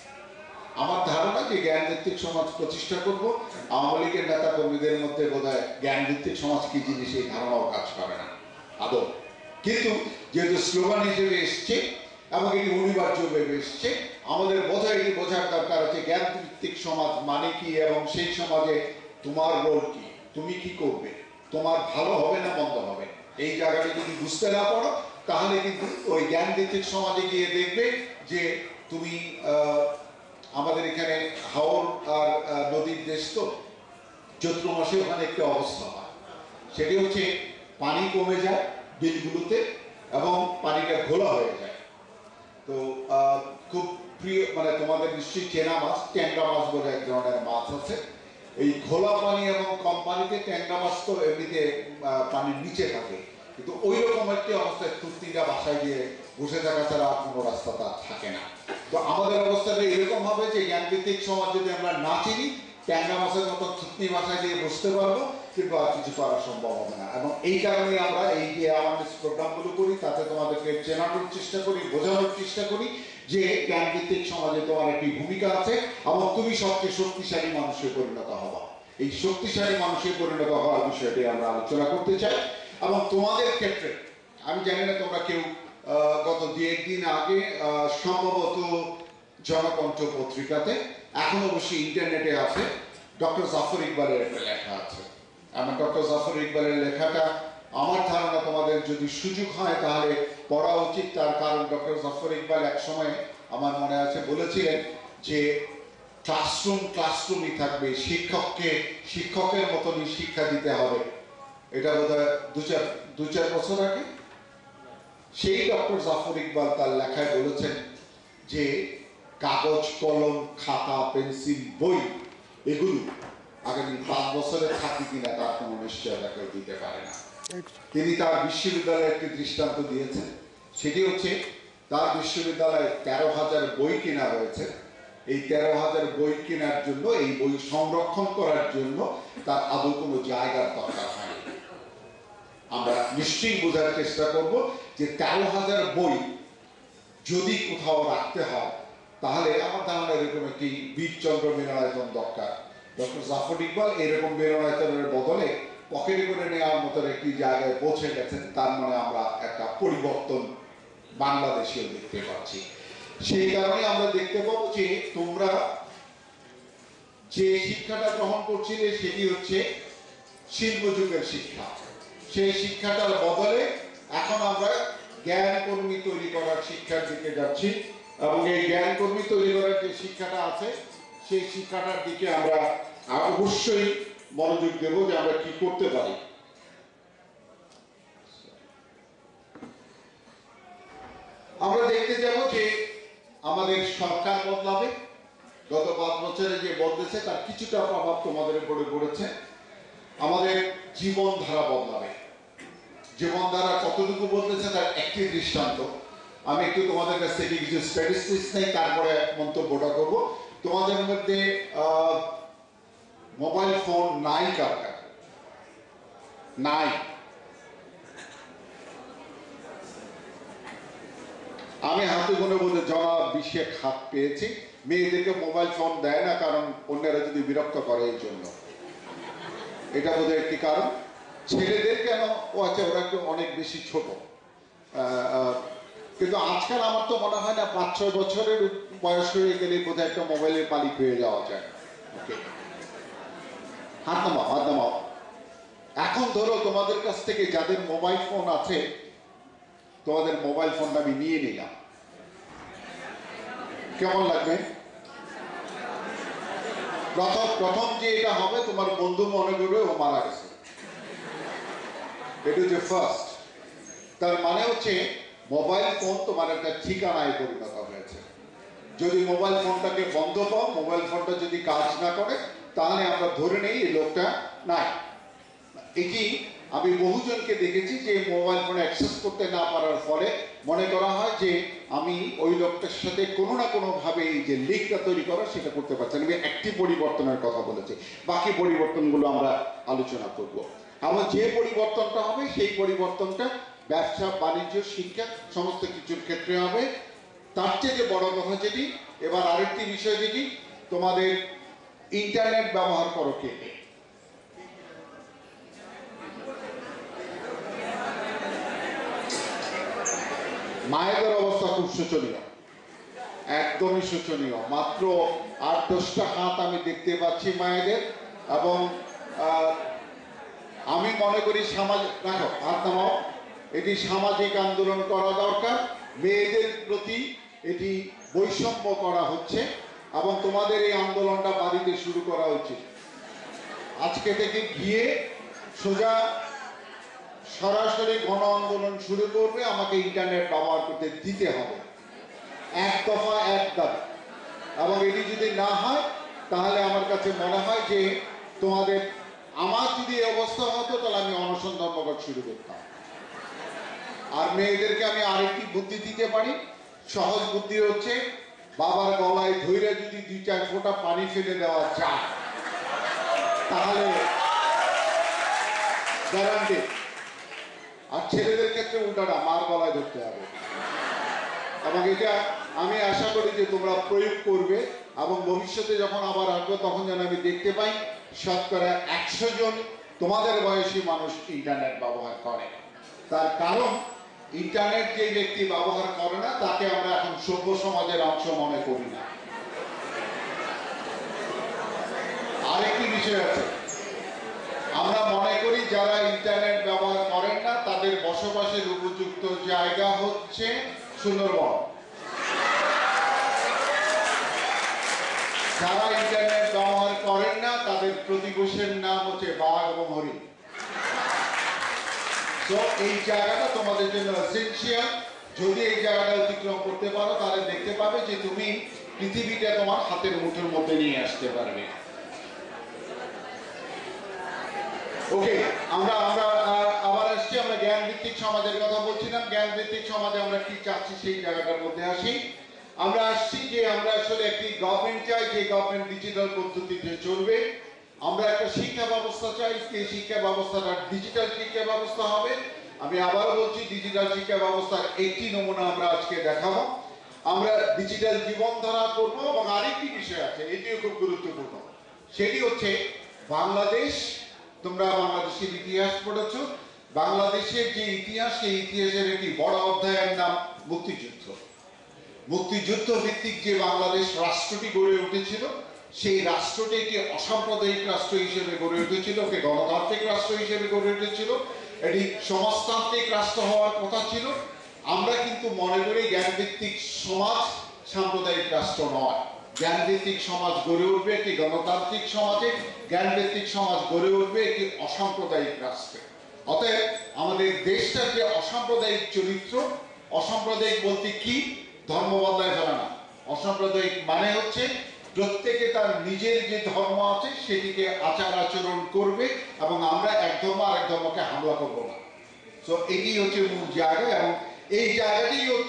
আমার ধারণা যে জ্ঞান ভিত্তিক সমাজ প্রতিষ্ঠা করব, আওয়ামী লীগের নেতা কর্মীদের মধ্যে বোধহয় জ্ঞান ভিত্তিক সমাজ কি জিনিস এই ধারণাও কাজ করে না আদৌ। কিন্তু যেহেতু স্লোগান হিসেবে এসছে এবং এটি অনিবার্য ভেবে এসছে, আমাদের বোধহয় এটি বোঝার দরকার হচ্ছে জ্ঞান ভিত্তিক সমাজ মানে কি এবং সেই সমাজে তোমার রোল কি, তুমি কি করবে, তোমার ভালো হবে না মন্দ হবে, এই জায়গাটা যদি বুঝতে না পারো তাহলে কিন্তু ওই জ্ঞান ভিত্তিক সমাজে গিয়ে দেখবে যে তুমি আমাদের এখানে হাওর আর নদীর দেশ, তো চৈত্র মাসে ওখানে একটা অবস্থা হয়, সেটি হচ্ছে পানি কমে যায় বিলগুলোতে এবং পানিটা ঘোলা হয়ে যায়। তো খুব প্রিয় মানে তোমাদের নিশ্চয়ই চেনা মাছ ট্যাংরা মাছ বলে এক ধরনের মাছ আছে। এই ঘোলা পানি এবং কম পানিতে ট্যাংরা মাছ তো এমনিতে পানির নিচে থাকে, কিন্তু ওই রকম একটি অবস্থায় তুর্তিটা বাসায় গিয়ে বসে থাকা ছাড়া কোনো রাস্তা তার থাকে না। তো আমাদের অবস্থাটা এরকম হবে যে জ্ঞানভিত্তিক সমাজ যদি আমরা না চিনি, ট্যাংরা মাছের মতো থুতনি বাসায় গিয়ে বসতে পারবো কিন্তু আর কিছু করা সম্ভব হবে না। এবং এই কারণে আমরা এই যে অ্যাওয়ারনেস প্রোগ্রামগুলো করি, তাতে তোমাদেরকে চেনানোর চেষ্টা করি, বোঝানোর চেষ্টা করি যে জ্ঞানভিত্তিক সমাজে তোমার একটি ভূমিকা আছে এবং তুমি সবচেয়ে শক্তিশালী মানুষে পরিণত হবা। এই শক্তিশালী মানুষে পরিণত হওয়ার বিষয়টি আমরা আলোচনা করতে চাই। এবং তোমাদের ক্ষেত্রে আমি জানি না তোমরা কেউ গত দু একদিন আগে সম্ভবত জনকণ্ঠ পত্রিকাতে, এখন অবশ্যই ইন্টারনেটে আছে, ডক্টর জাফর ইকবালের একটা লেখা আছে। আমার ডক্টর জাফর ইকবালের লেখাটা আমার ধারণা তোমাদের যদি সুযোগ হয় তাহলে পড়া উচিত। তার কারণ ডক্টর জাফর ইকবাল এক সময় আমার মনে আছে বলেছিলেন যে ক্লাসরুম ক্লাসরুমই থাকবে, শিক্ষককে শিক্ষকের মতনই শিক্ষা দিতে হবে। এটা বোধহয় দু চার দু চার বছর আগে সেই ডক্টর জাফর ইকবাল তার লেখায় বলেছেন যে কাগজ কলম খাতা পেন্সিল বই এগুলো আগামী পাঁচ বছরে থাকি কিনা তার কোনো নিশ্চয়তা কেউ দিতে পারে না। তিনি তার বিশ্ববিদ্যালয়ে একটি দৃষ্টান্ত দিয়েছেন, সেটি হচ্ছে তার বিশ্ববিদ্যালয়ে তেরো হাজার বই কেনা হয়েছে। এই তেরো হাজার বই কেনার জন্য, এই বই সংরক্ষণ করার জন্য তার আদৌ কোনো জায়গার দরকার হয়নি। আমরা নিশ্চয়ই বোঝার চেষ্টা করব যে তেরো হাজার বই যদি কোথাও রাখতে হয় তাহলে আমার ধারণা এরকম একটি বীরচন্দ্র মিলনায়তন দরকার। ডক্টর জাফর ইকবাল এরকম মিলনায়তনের বদলে পকেটে করে নেওয়ার মতো একটি জায়গায় পৌঁছে গেছেন, তার মানে আমরা একটা পরিবর্তন বাংলাদেশেও দেখতে পাচ্ছি। সেই কারণে আমরা দেখতে পাবো যে তোমরা যে শিক্ষাটা গ্রহণ করছিলে সেটি হচ্ছে শিল্প যুগের শিক্ষা। সেই শিক্ষাটার বদলে এখন আমরা জ্ঞান কর্মী তৈরি করার শিক্ষার দিকে যাচ্ছি এবং এই জ্ঞান কর্মী তৈরি করার যে শিক্ষাটা আছে সেই শিক্ষাটার দিকে আমরা অবশ্যই মনোযোগ দেব যে আমরা কি করতে পারি। আমরা দেখতে যাব যে আমাদের সরকার বদলাবে। গত পাঁচ বছরে যে বদলেছে তার কিছুটা প্রভাব তোমাদের উপরে পড়েছে। আমাদের জীবনধারা বদলাবে। জীবনধারা কতটুকু বদলেছে তার একটি দৃষ্টান্ত, আমি একটু তোমাদের কাছ থেকে কিছু স্ট্যাটিস্টিক্স নেই, তারপরে মন্তব্যটা করব। তোমাদের মধ্যে মোবাইল ফোন নাই কার কার? নাই। আমি হাতে গুনে বলতে জনা বিশেক হাত পেয়েছি। মেয়েদেরকে মোবাইল ফোন দেয় না কারণ অন্যরা যদি বিরক্ত করে এই জন্য, এটা বোধহয় একটি কারণ। ছেলেদের কেন? ও আচ্ছা, ওরা একটু অনেক বেশি ছোট। কিন্তু আজকাল আমার তো মনে হয় না পাঁচ ছয় বছরের বয়স হয়ে গেলে বোধহয় একটা মোবাইলের মালিক হয়ে যাওয়া যায়। ওকে, হাত নামাও, হাত নামাও। এখন ধরো তোমাদের কাছ থেকে যাদের মোবাইল ফোন আছে, তোমাদের মোবাইল ফোনটা আমি নিয়ে নিলাম, কেমন লাগবে? প্রথম প্রথম যে এটা হবে, তোমার বন্ধু মনে করবে ও মারা গেছে। এটা হচ্ছে ফার্স্ট। তার মানে হচ্ছে মোবাইল ফোন তোমার একটা ঠিকানায় পরিণত হয়েছে। যদি মোবাইল ফোনটাকে বন্ধ পাও, মোবাইল ফোনটা যদি কাজ না করে, তাহলে আমরা ধরে নেই এই লোকটা নাই। এটি আমি বহুজনকে দেখেছি যে মোবাইল ফোন অ্যাক্সেস করতে না পারার ফলে মনে করা হয় যে আমি ওই লোকটার সাথে কোনো না কোনোভাবে এই যে লিঙ্কটা তৈরি করা সেটা করতে পারছি না। আমি একটি পরিবর্তনের কথা বলেছি, বাকি পরিবর্তনগুলো আমরা আলোচনা করব। এবং যে পরিবর্তনটা হবে সেই পরিবর্তনটা ব্যবসা, বাণিজ্য, শিক্ষা সমস্ত কিছুর ক্ষেত্রে হবে। তার চেয়ে বড় কথা যেটি, এবার আরেকটি বিষয় যেটি, তোমাদের ইন্টারনেট ব্যবহার করো কে? মায়েদের অবস্থা খুব শোচনীয়, একদমই শোচনীয়। মাত্র আট দশটা হাত আমি দেখতে পাচ্ছি মায়েদের। এবং আমি মনে করি সামাজিক, রাখো হাত নামাও, এটি সামাজিক আন্দোলন করা দরকার। মেয়েদের প্রতি এটি বৈষম্য করা হচ্ছে এবং তোমাদের এই আন্দোলনটা বাড়িতে শুরু করা উচিত। আজকে থেকে গিয়ে সোজা সরাসরি গণ আন্দোলন শুরু করবে, আমাকে ইন্টারনেট ব্যবহার করতে দিতে হবে, এক দফা এক দাবি। এবং এটি যদি না হয় তাহলে আমার কাছে মনে হয় যে তোমাদের, আমার যদি এই অবস্থা হতো তাহলে আমি অনশন ধর্মঘট শুরু করতাম। আর মেয়েদেরকে আমি আরেকটি বুদ্ধি দিতে পারি, সহজ বুদ্ধি হচ্ছে, বাবার গলায় ধইরে যদি দুই চার ফোঁটা পানি ফেলে দেওয়া যায় তাহলে গ্যারান্টি। আর ছেলেদের ক্ষেত্রে উল্টাটা, মার গলায় ধরতে হবে। এবং এটা আমি আশা করি যে তোমরা প্রয়োগ করবে এবং ভবিষ্যতে যখন আবার আসবো তখন যেন আমি দেখতে পাই শতকরা একশো জন তোমাদের বয়সী মানুষ ইন্টারনেট ব্যবহার করে। তার কারণ ইন্টারনেট যে ব্যক্তি ব্যবহার করে না তাকে আমরা এখন সভ্য সমাজের অংশ মনে করি না। আরেকটি বিষয় আছে, আমরা মনে করি যারা ইন্টারনেট ব্যবহার করেন না তাদের বসবাসের উপযুক্ত জায়গা হচ্ছে সুন্দরবন। যারা ইন্টারনেট ব্যবহার করেন না তাদের প্রতিবেশীর নাম হচ্ছে বাঘ এবং হরিণ। তো এই জায়গাটা তোমাদের জন্য এসেনশিয়াল। যদি এই জায়গাটা অতিক্রম করতে পারো তাহলে দেখতে পাবে যে তুমি পৃথিবীটা তোমার হাতের মুঠোর মধ্যে নিয়ে আসতে পারবে। ওকে, আমরা আমরা আবার আসছি, আমরা জ্ঞান ভিত্তিক সমাজের কথা বলছিলাম। জ্ঞান ভিত্তিক সমাজে আমরা কি চাচ্ছি সেই জায়গাটার মধ্যে আসি। আমরা আসছি যে আমরা আসলে একটি গভর্নমেন্ট চাই যে গভর্নমেন্ট ডিজিটাল পদ্ধতিতে চলবে। আমরা একটা শিক্ষা ব্যবস্থা চাই, এই শিক্ষা ব্যবস্থাটা ডিজিটাল শিক্ষা ব্যবস্থা হবে। আমি আবার বলছি, ডিজিটাল শিক্ষা ব্যবস্থার একটি নমুনা আমরা আজকে দেখাবো। আমরা ডিজিটাল জীবনধারা করবো। এবং আরেকটি বিষয় আছে, এটিও খুব গুরুত্বপূর্ণ, সেটি হচ্ছে বাংলাদেশ। তোমরা বাংলাদেশের ইতিহাস পড়েছো, বাংলাদেশের যে ইতিহাস সেই ইতিহাসের একটি বড় অধ্যায়ের নাম মুক্তিযুদ্ধ। মুক্তিযুদ্ধ ভিত্তিক যে বাংলাদেশ রাষ্ট্রটি গড়ে উঠেছিল সেই রাষ্ট্রটি একটি অসাম্প্রদায়িক রাষ্ট্র হিসেবে গড়ে উঠেছিল, একটি গণতান্ত্রিক রাষ্ট্র হিসেবে গড়ে উঠেছিল, এটি সমাজতান্ত্রিক রাষ্ট্র হওয়ার কথা ছিল। আমরা কিন্তু মনে করি জ্ঞানভিত্তিক সমাজ সাম্প্রদায়িক রাষ্ট্র নয়। জ্ঞানভিত্তিক সমাজ গড়ে উঠবে একটি গণতান্ত্রিক সমাজে, জ্ঞানভিত্তিক সমাজ গড়ে উঠবে একটি অসাম্প্রদায়িক রাষ্ট্রে। অতএব আমাদের দেশটার যে অসাম্প্রদায়িক চরিত্র, অসাম্প্রদায়িক বলতে কি? ধর্ম বদলায় ফেলা না। অসাম্প্রদায়িক মানে হচ্ছে প্রত্যেকে তার নিজের যে ধর্ম আছে সেটিকে আচার আচরণ করবে এবং আমরা এক ধর্ম আরেক ধর্মকে হামলা করবো না। তো এটি হচ্ছে মূল জায়গা এবং এই জায়গাটি হচ্ছে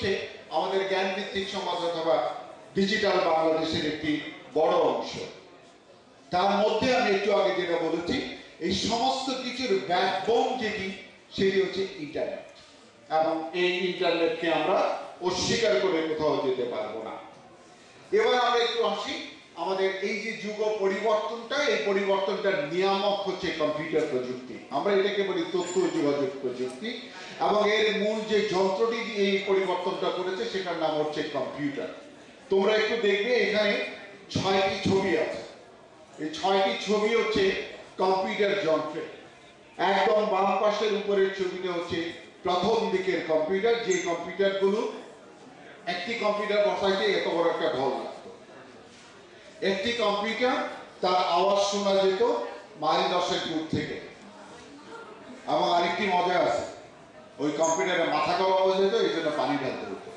আমাদের জ্ঞান ভিত্তিক সমাজ অথবা ডিজিটাল বাংলাদেশের একটি বড় অংশ। তার মধ্যে আমি একটু আগে যেটা বলেছি, এই সমস্ত কিছুর ব্যাকবোন যেটি সেটি হচ্ছে ইন্টারনেট, এবং এই ইন্টারনেটকে আমরা অস্বীকার করে কোথাও যেতে পারবো না। এবার আমরা একটু আসি, আমাদের এই যে যুগ পরিবর্তনটা, এই পরিবর্তনটার নিয়ামক হচ্ছে কম্পিউটার প্রযুক্তি। আমরা এটাকে বলি তথ্য যোগাযোগ প্রযুক্তি, এবং এর মূল যে যন্ত্রটি দিয়ে এই পরিবর্তনটা করেছে সেটার নাম হচ্ছে কম্পিউটার। তোমরা একটু দেখবে এখানে ছয়টি ছবি আছে। এই ছয়টি ছবি হচ্ছে কম্পিউটার যন্ত্রে। একদম বাম পাশের উপরের ছবিটা হচ্ছে প্রথম দিকের কম্পিউটার, যে কম্পিউটারগুলো একটি কম্পিউটার বসাইতে এত বড় একটা ঢল লাগতো। একটি কম্পিউটার, তার আওয়াজ শোনা যেত মাইল দশেক দূর থেকে। এবং আরেকটি মজা আছে, ওই কম্পিউটারে মাথা গরম যেত, এই জন্য পানি ঢালতে হতো।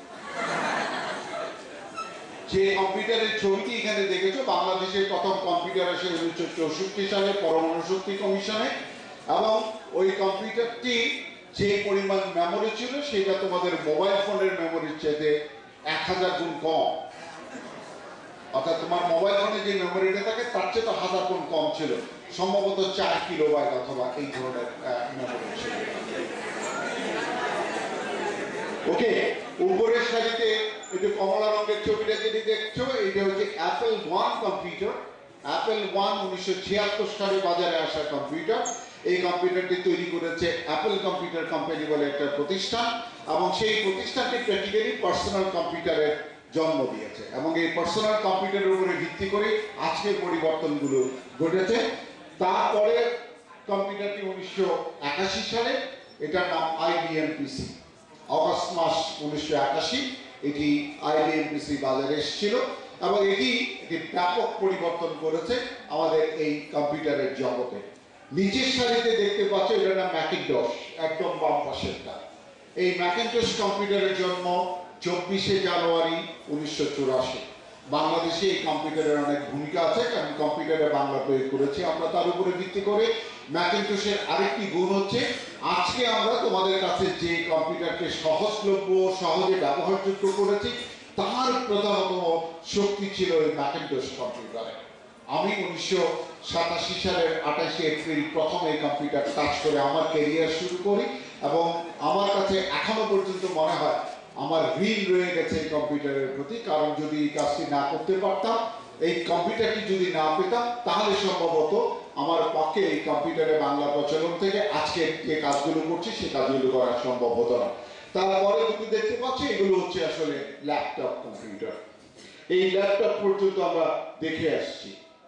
যে কম্পিউটারের ছবিটি এখানে দেখেছো, বাংলাদেশের প্রথম কম্পিউটার আসে উনিশশো চৌষট্টি সালে পরমাণু শক্তি কমিশনে, এবং ওই কম্পিউটারটি যে পরিমাণ মেমোরি ছিল সেটা তোমাদের মোবাইল ফোনের মেমোরির চাইতে এক হাজার গুণ কম। অর্থাৎ তোমার মোবাইল ফোনে যে মেমোরিটা থাকে তার চেয়ে তো হাজার গুণ কম ছিল, সম্ভবত চার কিলোবাইট অথবা এই ধরনের মেমোরি ছিল। ওকে, উপরের সারিতে এই যে কমলা রঙের ছবিটা যেটি দেখছো, এটা হচ্ছে Apple one computer. Apple one উনিশশো ছিয়াত্তর সালে বাজারে আসা কম্পিউটার। এই কম্পিউটারটি তৈরি করেছে অ্যাপেল কম্পিউটার কোম্পানি বলে একটা প্রতিষ্ঠান, এবং সেই প্রতিষ্ঠানটি প্র্যাকটিক্যালি পার্সোনাল কম্পিউটারের জন্ম দিয়েছে, এবং এই পার্সোনাল কম্পিউটারের উপরে ভিত্তি করে আজকের পরিবর্তনগুলো ঘটেছে। তারপরে কম্পিউটারটি উনিশশো একাশি সালে, এটার নাম আইবিএম পিসি। অগস্ট মাস উনিশশো একাশি এটি আইবিএম পিসি বাজারে এসেছিল, এবং এটি একটি ব্যাপক পরিবর্তন করেছে আমাদের এই কম্পিউটারের জগতে। নিচের সারিতে দেখতে পাচ্ছ এটার নাম ম্যাকিনটশ, একদম বাম পাশেরটা। এই ম্যাকিনটশ কম্পিউটারের জন্ম চব্বিশে জানুয়ারি উনিশশো চুরাশি। বাংলাদেশে এই কম্পিউটারের অনেক ভূমিকা আছে, কারণ কম্পিউটারে বাংলা প্রয়োগ করেছি আমরা। তার উপরে ভিত্তি করে ম্যাকিনটশের আরেকটি গুণ হচ্ছে, আজকে আমরা তোমাদের কাছে যে কম্পিউটারকে সহজলভ্য সহজে ব্যবহারযোগ্য করেছি, তার প্রধানতম শক্তি ছিল এই ম্যাকিনটশ কম্পিউটারে। আমি উনিশশো সাতাশি সালের আঠাশে এপ্রিল প্রথম এই কম্পিউটার কাজ করে আমার ক্যারিয়ার শুরু করি, এবং আমার কাছে এখনো পর্যন্ত মনে হয় আমার ঋণ রয়ে গেছে এই কম্পিউটারের প্রতি। কারণ যদি এই কাজটি না করতে পারতাম, এই কম্পিউটারটি যদি না পেতাম, তাহলে সম্ভবত আমার পক্ষে এই কম্পিউটারে বাংলা প্রচলন থেকে আজকে যে কাজগুলো করছি সে কাজগুলো করা সম্ভব হতো না। তারপরে তুমি দেখতে পাচ্ছ এগুলো হচ্ছে আসলে ল্যাপটপ কম্পিউটার। এই ল্যাপটপ পর্যন্ত আমরা দেখে আসছি।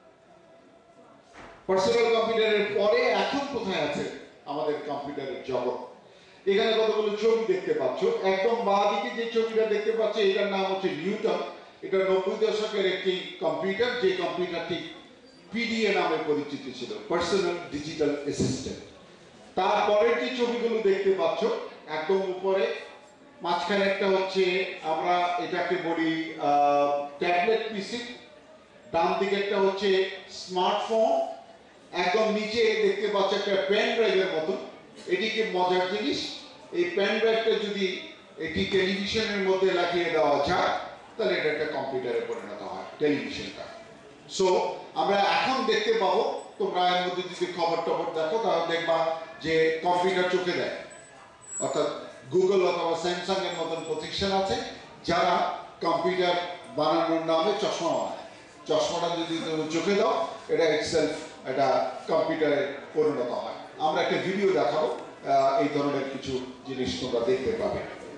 পার্সোনাল কম্পিউটারের পরে এখন কোথায় আছে আমাদের কম্পিউটারের জগৎ? এখানে কতগুলো ছবি দেখতে পাচ্ছ। একদম বাঁ দিকে যে ছবিটা দেখতে পাচ্ছ এটার নাম হচ্ছে নিউটন। এটা নব্বই দশকের একটি কম্পিউটার, যে কম্পিউটারটি পিডিএ নামে পরিচিত ছিল, পার্সোনাল ডিজিটাল অ্যাসিস্ট্যান্ট। তারপরের যে ছবিগুলো দেখতে পাচ্ছ একদম উপরে, মাঝখানে একটা হচ্ছে আমরা এটাকে বলি ট্যাবলেট পিসি, ডান দিকে একটা হচ্ছে স্মার্টফোন, একদম নিচে দেখতে পাচ্ছ একটা পেন ড্রাইভের মতো। এটিকে মজার জিনিস, এই পেন ড্রাইভটা যদি এটি টেলিভিশনের মধ্যে লাগিয়ে দেওয়া যায় তাহলে এটা একটা কম্পিউটারে পরিণত হয়, টেলিভিশনটা। সো আমরা এখন দেখতে পাবো, তোমরা এর মধ্যে যদি খবর টবর দেখো তাহলে দেখবা যে কম্পিউটার চোখে দেয়। অর্থাৎ গুগল অথবা স্যামসাং এর মতন প্রতিষ্ঠান আছে যারা কম্পিউটার বানানোর নামে চশমা বানায়। চশমাটা যদি তুমি চোখে দাও, এটা ইটসেলফ এটা কম্পিউটারে পরিণত হয়। আমরা একটা ভিডিও দেখাবো, এই ধরনের কিছু জিনিস তোমরা দেখতে পাবে।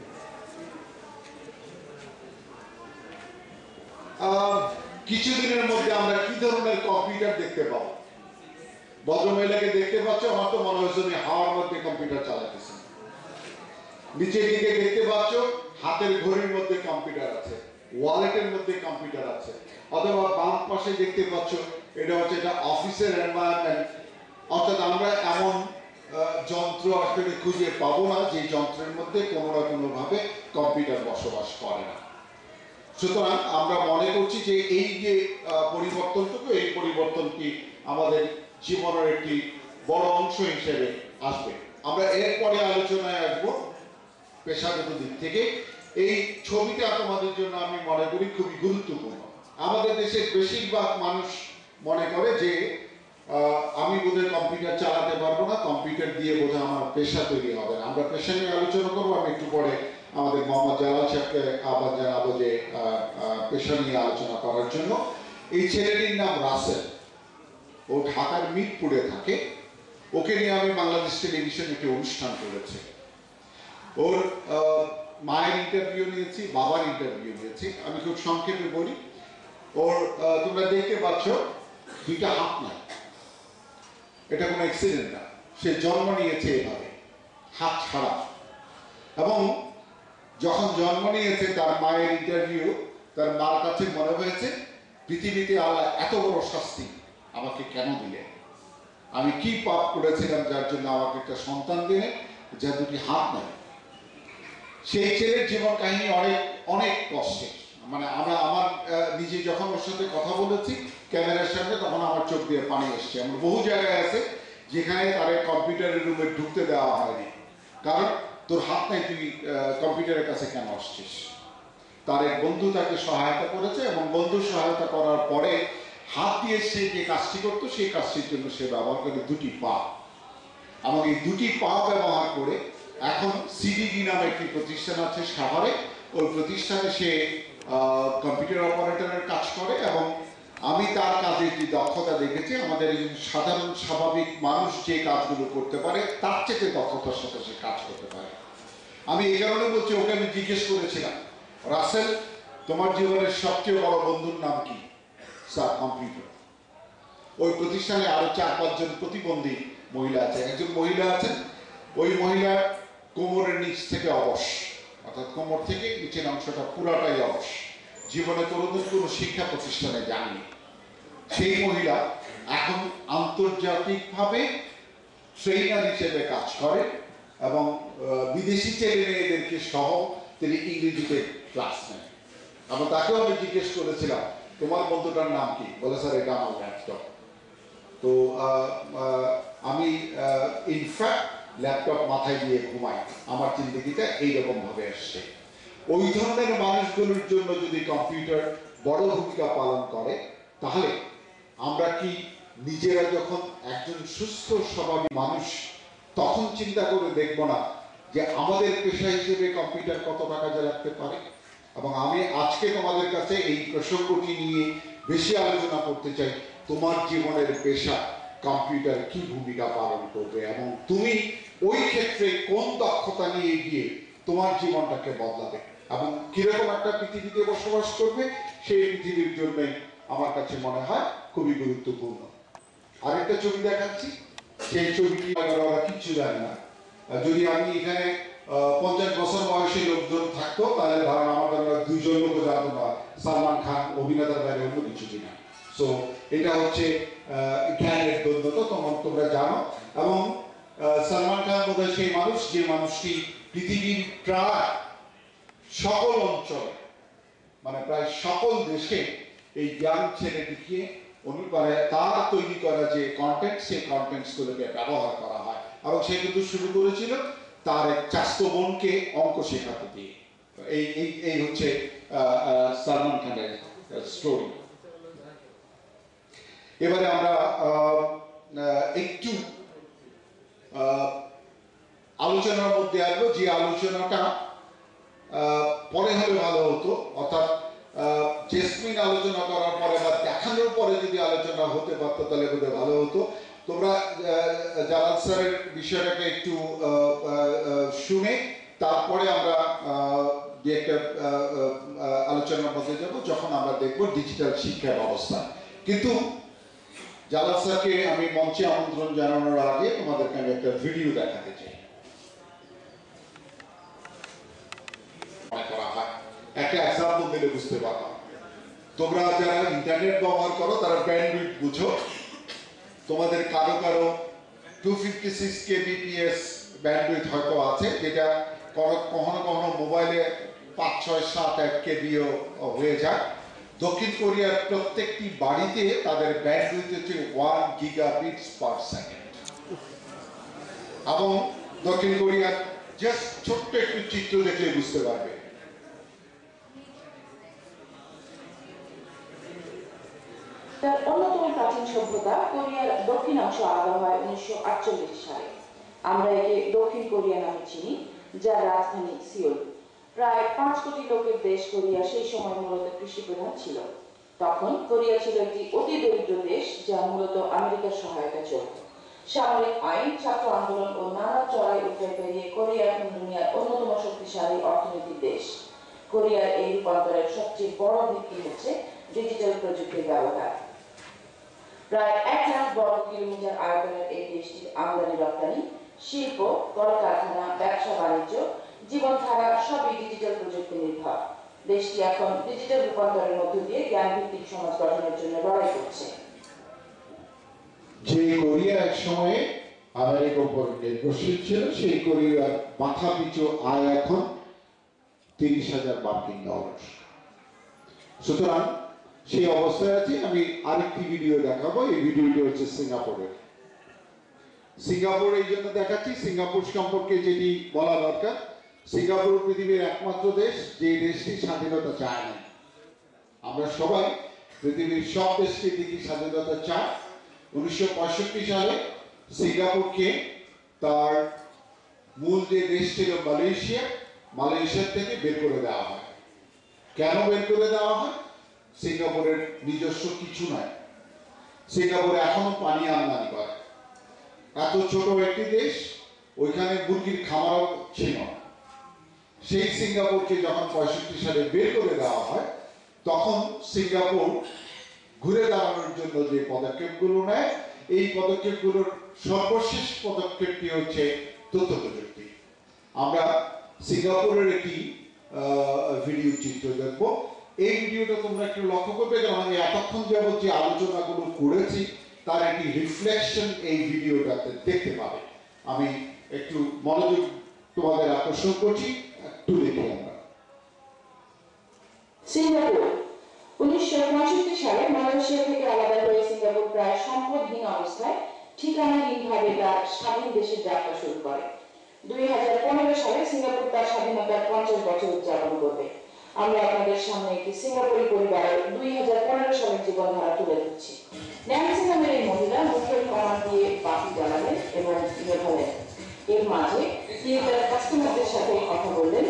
কিছুদিনের মধ্যে আমরা কি ধরনের কম্পিউটার দেখতে পাবো? ভদ্রমহিলাকে দেখতে পাচ্ছ, আমার তো মনে হচ্ছে উনি হাওয়ার মধ্যে কম্পিউটার চালাতেছেন। নিচের দিকে দেখতে পাচ্ছ হাতের ঘড়ির মধ্যে কম্পিউটার আছে, ওয়ালেটের মধ্যে কম্পিউটার আছে, অথবা বাম পাশে দেখতে পাচ্ছ এটা হচ্ছে এটা অফিসের এনভায়রনমেন্ট। অর্থাৎ আমরা এমন যন্ত্র আসলে খুঁজে পাবো না যে যন্ত্রের মধ্যে কোনো না কোনো ভাবে কম্পিউটার বসবাস করে না। সুতরাং আমরা মনে করছি যে এই যে পরিবর্তনটুকু, এই পরিবর্তনটি আমাদের জীবনের একটি বড় অংশ হিসেবে আসবে। আমরা এরপরে আলোচনায় আসবো পেশাগত দিক থেকে এই ছবিটা তোমাদের জন্য আমি মনে করি খুবই গুরুত্বপূর্ণ। আমাদের দেশের বেশিরভাগ মানুষ মনে করে যে আমি বোধহয় কম্পিউটার চালাতে পারবো না, কম্পিউটার দিয়ে বোধহয় আমার পেশা তৈরি হবে না। আমরা পেশা নিয়ে আলোচনা করবো, আমি একটু পরে আমাদের মোহাম্মদ জালাল সাহেবকে আবার জানাবো যে পেশা নিয়ে আলোচনা করার জন্য। এই ছেলেটির নাম রাসেল, ও ঢাকার মিরপুরে থাকে। ওকে নিয়ে আমি বাংলাদেশ টেলিভিশনে একটি অনুষ্ঠান করেছি। ওর মায়ের ইন্টারভিউ নিয়েছি, বাবার ইন্টারভিউ নিয়েছি। আমি খুব সংক্ষেপে বলি। ওর তোমরা দেখতে পাচ্ছ দুইটা হাত নাই, এটা কোনো অ্যাক্সিডেন্ট না, সে জন্ম নিয়েছে এভাবে হাত ছাড়া। এবং যখন জন্ম নিয়েছে তার মায়ের ইন্টারভিউ, তার মার কাছে মনে হয়েছে পৃথিবীতে আল্লাহ এত বড় শাস্তি আমাকে কেন দিলেন, আমি কি পাপ করেছিলাম যার জন্য আমাকে একটা সন্তান দিলেন যার দুটি হাত নাই। সেই ছেলের জীবন কাহিনী অনেক অনেক কষ্টের। মানে আমরা আমার নিজে যখন ওর সাথে কথা বলেছি ক্যামেরার সামনে, তখন আমার চোখ দিয়ে পানি এসছে। এমন বহু জায়গায় আছে যেখানে তার কম্পিউটারের রুমে ঢুকতে দেওয়া হয়নি, কারণ তোর হাত নাই, তুই কম্পিউটারের কাছে কেন আসছিস। তার এক বন্ধু তাকে সহায়তা করেছে, এবং বন্ধু সহায়তা করার পরে হাত দিয়ে সে যে কাজটি করতো সেই কাজটির জন্য সে ব্যবহার করে দুটি পা। এবং এই দুটি পা ব্যবহার করে এখন সিডিডি নামে একটি প্রতিষ্ঠান আছে সাভারে, ওই প্রতিষ্ঠানে সে কম্পিউটার অপারেটরের কাজ করে। এবং আমি তার কাজের যে দক্ষতা দেখেছি, আমাদের সাধারণ স্বাভাবিক মানুষ যে কাজগুলো করতে পারে তার চেয়ে দক্ষতার সাথে সে কাজ করতে পারে। আমি এই কারণে বলছি, ওকে আমি জিজ্ঞেস করেছিলাম, রাসেল তোমার জীবনের সবচেয়ে বড় বন্ধুর নাম কি? Sir, computer. ওই প্রতিষ্ঠানে আরো চার পাঁচজন প্রতিবন্ধী মহিলা আছে। একজন মহিলা আছেন, ওই মহিলার কোমরের নিচ থেকে অবশ, অর্থাৎ কোমর থেকে নিচের অংশটা পুরাটাই অবশ, জীবনে কোনোদিন কোনো শিক্ষা প্রতিষ্ঠানে যাননি। সেই মহিলা এখন আন্তর্জাতিকভাবে ট্রেনার হিসেবে কাজ করে, এবং বিদেশি ছেলে মেয়েদেরকে সহ তিনি ইংরেজিতে ক্লাস নেন। এবং তাকেও আমি জিজ্ঞেস করেছিলাম, তোমার বন্ধুটার নাম কি? বলে, স্যার এটা আমার ল্যাপটপ। তো আমি ইনফ্যাক্ট ল্যাপটপ মাথায় দিয়ে ঘুমাই, আমার জিন্দগিটা এইরকম ভাবে আসছে। ওই ধরনের মানুষগুলোর জন্য যদি কম্পিউটার বড় ভূমিকা পালন করে, তাহলে আমরা কি নিজেরা যখন একজন সুস্থ স্বাভাবিক মানুষ, তখন চিন্তা করে দেখব না যে আমাদের পেশা হিসেবে কম্পিউটার কত টাকা রাখতে পারে? এবং আমি আজকে তোমাদের কাছে এই প্রসঙ্গটি নিয়ে বেশি আলোচনা করতে চাই, তোমার জীবনের পেশা কম্পিউটার কি ভূমিকা পালন করবে, এবং তুমি ওই ক্ষেত্রে কোন দক্ষতা নিয়ে গিয়ে তোমার জীবনটাকে বদলাবে, এবং কিরকম একটা পৃথিবীতে বসবাস করবে, সেই পৃথিবীর জন্য আমার কাছে মনে হয় খুবই গুরুত্বপূর্ণ। আরেকটা ছবি দেখাচ্ছি, সেই ছবিটি ওরা কিচ্ছু জানে না। যদি আমি এখানে পঞ্চাশ বছর বয়সী লোকজন থাকতো, তাহলে ধারণা আমাদের দুইজন লোক জানতো না সালমান খান অভিনেতার বাইরে অন্য কিছু কিনা। সো এটা হচ্ছে জ্ঞানের দ্বন্দ্বতা, তোমার তোমরা জানো। এবং সালমান খান বোধহয় সেই মানুষ, যে মানুষটি পৃথিবীর প্রায় সকল অঞ্চলে, মানে প্রায় সকল দেশে এই জ্ঞান ছেলেটিকে অনুপারে তার তৈরি করা যে কন্টেন্ট, সেই কন্টেন্টস গুলোকে ব্যবহার করা হয়। এবং সে কিন্তু শুরু করেছিল তার এক চাস্ত বোনকে অঙ্ক শেখাতে দিয়ে। এই এই হচ্ছে সালমান খানের স্টোরি। এবারে আমরা একটু আলোচনার মধ্যে আসবো, যে আলোচনাটা পরে হলে ভালো হতো, অর্থাৎ জেসমিন আলোচনা করার পরে বা দেখানোর পরে যদি আলোচনা হতে পারতো তাহলে বোধহয় ভালো হতো। তোমরা জালাল স্যারের বিষয়টাকে একটু শুনে তারপরে আমরা যে একটা আলোচনার মধ্যে যাবো, যখন আমরা দেখবো ডিজিটাল শিক্ষা ব্যবস্থা। কিন্তু জালাল স্যারকে আমি মঞ্চে আমন্ত্রণ জানানোর আগে তোমাদেরকে আমি একটা ভিডিও দেখাতে চাই। একটা এক্সাম্পল দিলে বুঝতে পারলাম। তোমরা যারা ইন্টারনেট ব্যবহার করো তারা ব্যান্ডউইথ বুঝো। তোমাদের কারো কারো two fifty six kbps bandwidth হয়তো আছে, যেটা কখনো কখনো মোবাইলে পাঁচ ছয় সাত এক কেবিও হয়ে যায়। দক্ষিণ কোরিয়ার প্রত্যেকটি বাড়িতে তাদের ব্যান্ডউইথ হচ্ছে ওয়ান গিগাবিটস পার সেকেন্ড। এবং দক্ষিণ কোরিয়ার জাস্ট ছোট্ট একটু চিত্র দেখলে বুঝতে পারবে তার অন্যতম প্রাচীন সভ্যতা কোরিয়ার দক্ষিণাংশ আলাদা হয় উনিশশো আটচল্লিশ সালে। আমরা একে দক্ষিণ কোরিয়া নামে চিনি, যার রাজধানী সিওল। প্রায় পাঁচ কোটি লোকের দেশ কোরিয়া সেই সময় মূলত কৃষিপ্রধান ছিল। তখন কোরিয়া ছিল একটি অতি দরিদ্র দেশ, যা মূলত আমেরিকার সহায়তা চলত। সামরিক আইন, ছাত্র আন্দোলন ও নানা চড়াই উতরাই পেরিয়ে কোরিয়া এখন দুনিয়ার অন্যতম শক্তিশালী অর্থনৈতিক দেশ। কোরিয়ার এই রূপান্তরের সবচেয়ে বড় ভিত্তি হচ্ছে ডিজিটাল প্রযুক্তির ব্যবহার। প্রায় এক লাখ বর্গ কিলোমিটার আয়তনের এই দেশটির আমদানি রপ্তানি, শিল্প, কলকারখানা, ব্যবসা বাণিজ্য, জীবনধারা সবই ডিজিটাল প্রযুক্তি নির্ভর। দেশটি এখন ডিজিটাল রূপান্তরের মধ্য দিয়ে জ্ঞান ভিত্তিক সমাজ গঠনের জন্য লড়াই করছে। যে কোরিয়া এক সময়ে আমেরিকার উপর নির্ভরশীল ছিল, সেই কোরিয়ার মাথা পিছু আয় এখন তিরিশ হাজার মার্কিন ডলার। সুতরাং সেই অবস্থায় আছে। আমি আরেকটি ভিডিও দেখাবো। এই ভিডিওটি হচ্ছে সিঙ্গাপুরের। সিঙ্গাপুর এই জন্য দেখাচ্ছি, সিঙ্গাপুর সম্পর্কে যেটি বলা দরকার, সিঙ্গাপুর পৃথিবীর একমাত্র দেশ যে দেশটি স্বাধীনতা চায় না। আমরা সবাই পৃথিবীর সব দেশকে দেখি স্বাধীনতা চায়। উনিশশো পঁয়ষট্টি সালে সিঙ্গাপুরকে তার মূল যে দেশ ছিল মালয়েশিয়া, মালয়েশিয়ার থেকে বের করে দেওয়া হয়। কেন বের করে দেওয়া হয়? সিঙ্গাপুরের নিজস্ব কিছু নাই। সিঙ্গাপুরে এখনো পানি আমদানি করে। এত ছোট একটি দেশ, ওইখানে মুরগির খামারও ছিল। সেই সিঙ্গাপুরকে যখন পঁয়ষট্টি সালে বের করে দেওয়া হয়, তখন সিঙ্গাপুর ঘুরে দাঁড়ানোর জন্য যে পদক্ষেপগুলো নেয়, এই পদক্ষেপগুলোর সর্বশেষ পদক্ষেপটি হচ্ছে তথ্য প্রযুক্তি। আমরা সিঙ্গাপুরের একটি ভিডিও চিত্র দেখব। এই ভিডিওটা তোমরা একটু লক্ষ্য করবে, কারণ আমি এতক্ষণ যাবত যে আলোচনাগুলো করেছি তার একটি রিফ্লেকশন এই ভিডিওটাতে দেখতে পাবে। আমি একটু মনোযোগ তোমাদের আকর্ষণ করছি, একটু দেখি আমরা। সিঙ্গাপুর উনিশশো পঁয়ষট্টি সালে মালয়েশিয়া থেকে আলাদা হয়ে সিঙ্গাপুর প্রায় সম্পদহীন অবস্থায় ঠিকানাহীনভাবে তার স্বাধীন দেশের যাত্রা শুরু করে। দুই হাজার পনেরো সালে সিঙ্গাপুর তার স্বাধীনতার পঞ্চাশ বছর উদযাপন করবে। আমরা আপনাদের সামনে একটি সিঙ্গাপুরি পরিবারের দুই হাজার পনেরো সালের জীবনধারা তুলে ধরছি। ন্যান্সি নামের এই মহিলা মুখের কমান্ড দিয়ে বাতি জ্বালালেন এবং নেভালেন। এর মাঝে তিনি তার কাস্টমারদের সাথে কথা বললেন।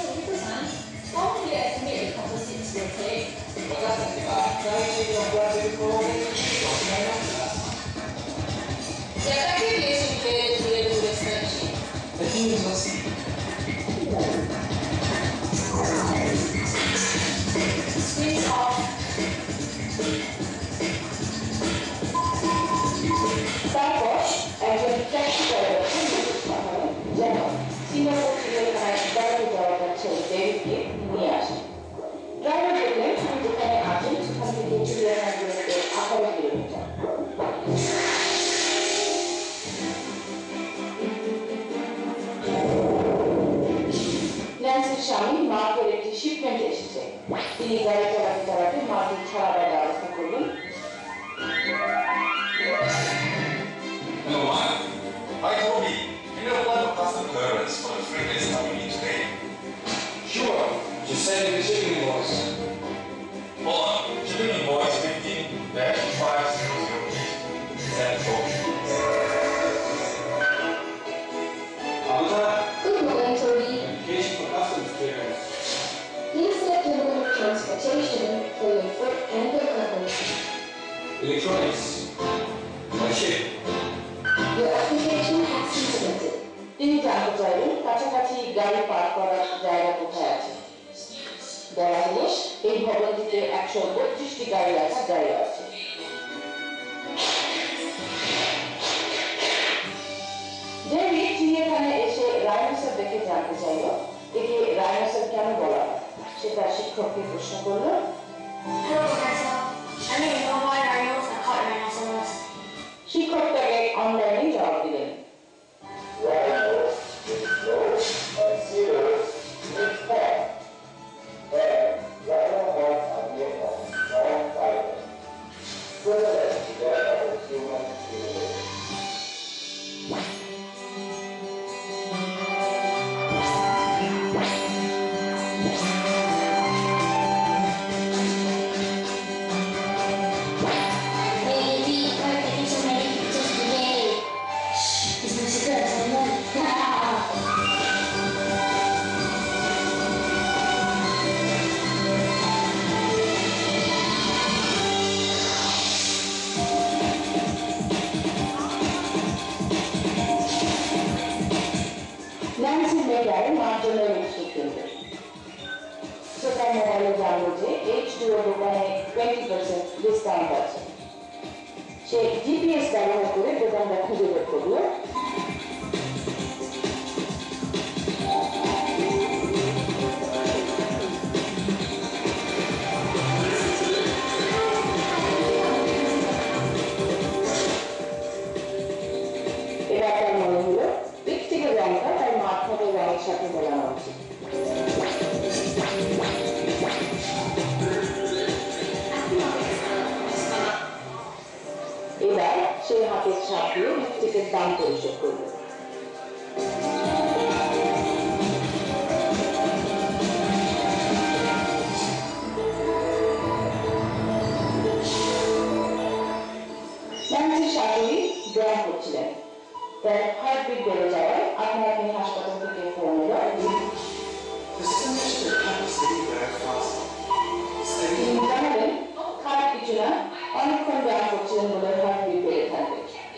তারপর একজন ট্যাক্সি ড্রাইভারকে নির্দেশ পাঠালেন যেন সিঙ্গাপুর চিড়িয়াখানায় বেড়াতে যাওয়ার কাছে ডেভিডকে নিয়ে আসেন। ড্রাইভার বললেন, আপনি যেখানে আছেন সেখান থেকে চিড়িয়াখানার দূরত্ব আঠারো কিলোমিটার। ন্যান্সির স্বামী মার্কের একটি শিপমেন্ট এসেছে। তিনি গাড়ি চালাতে চালাতে মার্কের ছাড়াবার ব্যবস্থা করলেন। Hello, Mark. Hi, Toby. You know what the custom clearance for the free list coming in today? Sure. Just send me the shipping invoice. Hold on. Shipping invoice fifteen dash five zero zero eight. Send Toby. Good morning, Toby. Application for customs clearance. Please select your mode of transportation for your foot and your cargo. Electronics. My ship. Your application has been submitted. তিনি জানতে চাইলেন কাছাকাছি গাড়ি park করার জায়গা কোথায় আছে। বলা হলো এই ভবনটিতে একশো বত্রিশটি গাড়ি রাখার জায়গা আছে। ডেভিড চিড়িয়াখানায় এসে রাইনোসর দেখে জানতে চাইল একে রাইনোসর কেন বলা হয়। সে তার শিক্ষককে প্রশ্ন করল। শিক্ষক তাকে অনলাইনে জবাব দিলেন। ন্যান্সি মেগার মার জন্য লিপস্টিক কিনবে, সে তার মোবাইলে জানলো যে এইচ টু ও দোকানে টোয়েন্টি পার্সেন্ট ডিসকাউন্ট আছে। সে জিপিএস ব্যবহার করে দোকানটা খুঁজে বের করলো। এবার তার মনে হলো লিপস্টিকের রঙটা তার মাথার রঙের সাথে মেলানো উচিত। এবার সে হাতের ছাপ দিয়ে লিপস্টিকের দাম পরিশোধ করবে। ন্যান্সির শাশুড়ি ব্যায়াম করছিলেন, তার হার্টবিট বেড়ে যাওয়ায় আপনা আপনি হাসপাতাল থেকে ফোন এলো। তিনি জানালেন খারাপ কিছু না, অনেকক্ষণ ব্যায়াম করছিলেন বলে হার্টবিট বেড়ে থাকবে।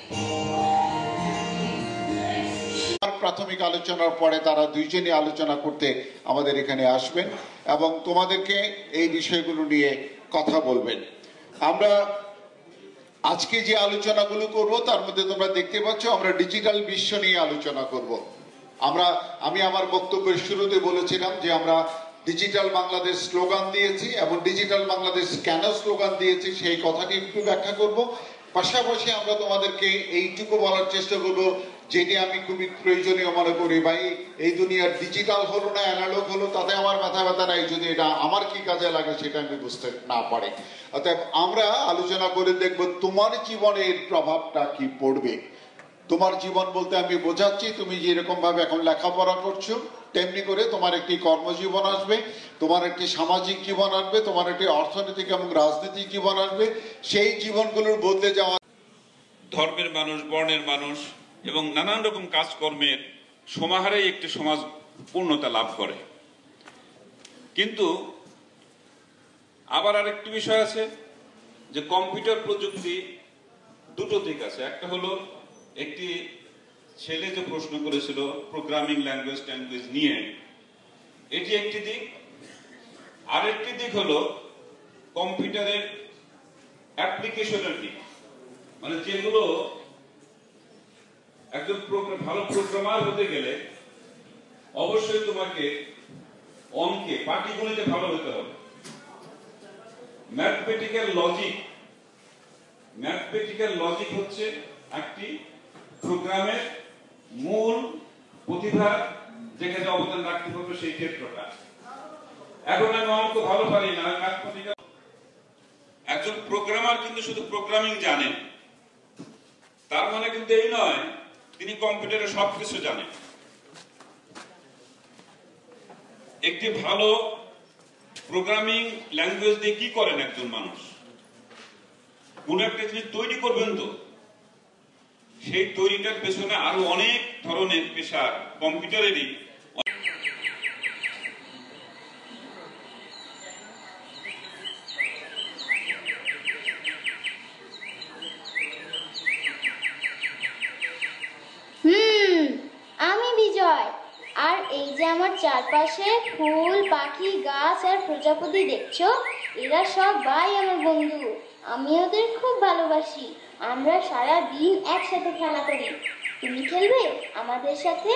প্রাথমিক আলোচনার পরে তারা দুইজনই আলোচনা করতে আমাদের এখানে আসবেন এবং তোমাদেরকে এই বিষয়গুলো নিয়ে কথা বলবেন। আমরা আজকে যে আলোচনাগুলো করব তার মধ্যে তোমরা দেখতে পাচ্ছ আমরা ডিজিটাল বিশ্ব নিয়ে আলোচনা করব। আমরা আমি আমার বক্তব্যের শুরুতে বলেছিলাম যে আমরা ডিজিটাল বাংলাদেশ স্লোগান দিয়েছি এবং ডিজিটাল বাংলাদেশ কেন স্লোগান দিয়েছি সেই কথাটি একটু ব্যাখ্যা করব। পাশাপাশি আমরা তোমাদেরকে এইটুকু বলার চেষ্টা করব যেটি আমি খুবই প্রয়োজনীয় মনে করি, ভাই এই দুনিয়ার ডিজিটাল হলো না অ্যানালগ হলো তাতে আমার মাথা ব্যথা নাই, যদি এটা আমার কি কাজে লাগে সেটা আমি বুঝতে না পারি। অতএব আমরা আলোচনা করে দেখব তোমার জীবনে এর প্রভাবটা কি পড়বে। তোমার জীবন বলতে আমি বোঝাচ্ছি তুমি যেরকম ভাবে এখন লেখাপড়া করছো তেমনি করে তোমার একটি কর্মজীবন আসবে, তোমার একটি সামাজিক জীবন আসবে, তোমার একটি অর্থনৈতিক এবং রাজনৈতিক জীবন আসবে। সেই জীবনগুলোর বদলে যাওয়া ধর্মের মানুষ, বর্ণের মানুষ এবং নানান রকম কাজকর্মের সমাহারে একটি সমাজ পূর্ণতা লাভ করে। কিন্তু আবার আরেকটি বিষয় আছে যে কম্পিউটার প্রযুক্তি দুটো দিক আছে। একটা হলো একটি ছেলে যে প্রশ্ন করেছিল প্রোগ্রামিং ল্যাঙ্গুয়েজ ট্যাঙ্গুয়েজ নিয়ে, এটি একটি দিক। আরেকটি দিক হলো কম্পিউটারের অ্যাপ্লিকেশনের দিক, মানে যেগুলো একজন ভালো প্রোগ্রামার হতে গেলে অবশ্যই তোমাকে অঙ্কে পাটিগণিতে ভালো হতে হবে। ম্যাথমেটিক্যাল লজিক ম্যাথমেটিক্যাল লজিক হচ্ছে একটি প্রোগ্রামের মূল প্রতিভা যেখানে অবদান রাখতে হবে সেই ক্ষেত্রটা। এখন আমি অঙ্ক ভালো পারি না, ম্যাথমেটিক্যাল একজন প্রোগ্রামার কিন্তু শুধু প্রোগ্রামিং জানেন তার মানে কিন্তু এই নয় তিনি কম্পিউটারে সবকিছু জানেন। একটি ভালো প্রোগ্রামিং ল্যাঙ্গুয়েজ দিয়ে কি করেন একজন মানুষ? কোন একটা জিনিস তৈরি করবেন তো সেই তৈরিটার পেছনে আরো অনেক ধরনের পেশা কম্পিউটারেরই। হুম আমি বিজয়, আর এই যে আমার চারপাশে ফুল, পাখি, গাছ আর প্রজাপতি দেখছো, এরা সবাই আমার বন্ধু। আমি ওদের খুব ভালোবাসি। আমরা সারা দিন একসাথে খেলা করি। তুমি খেলবে আমাদের সাথে?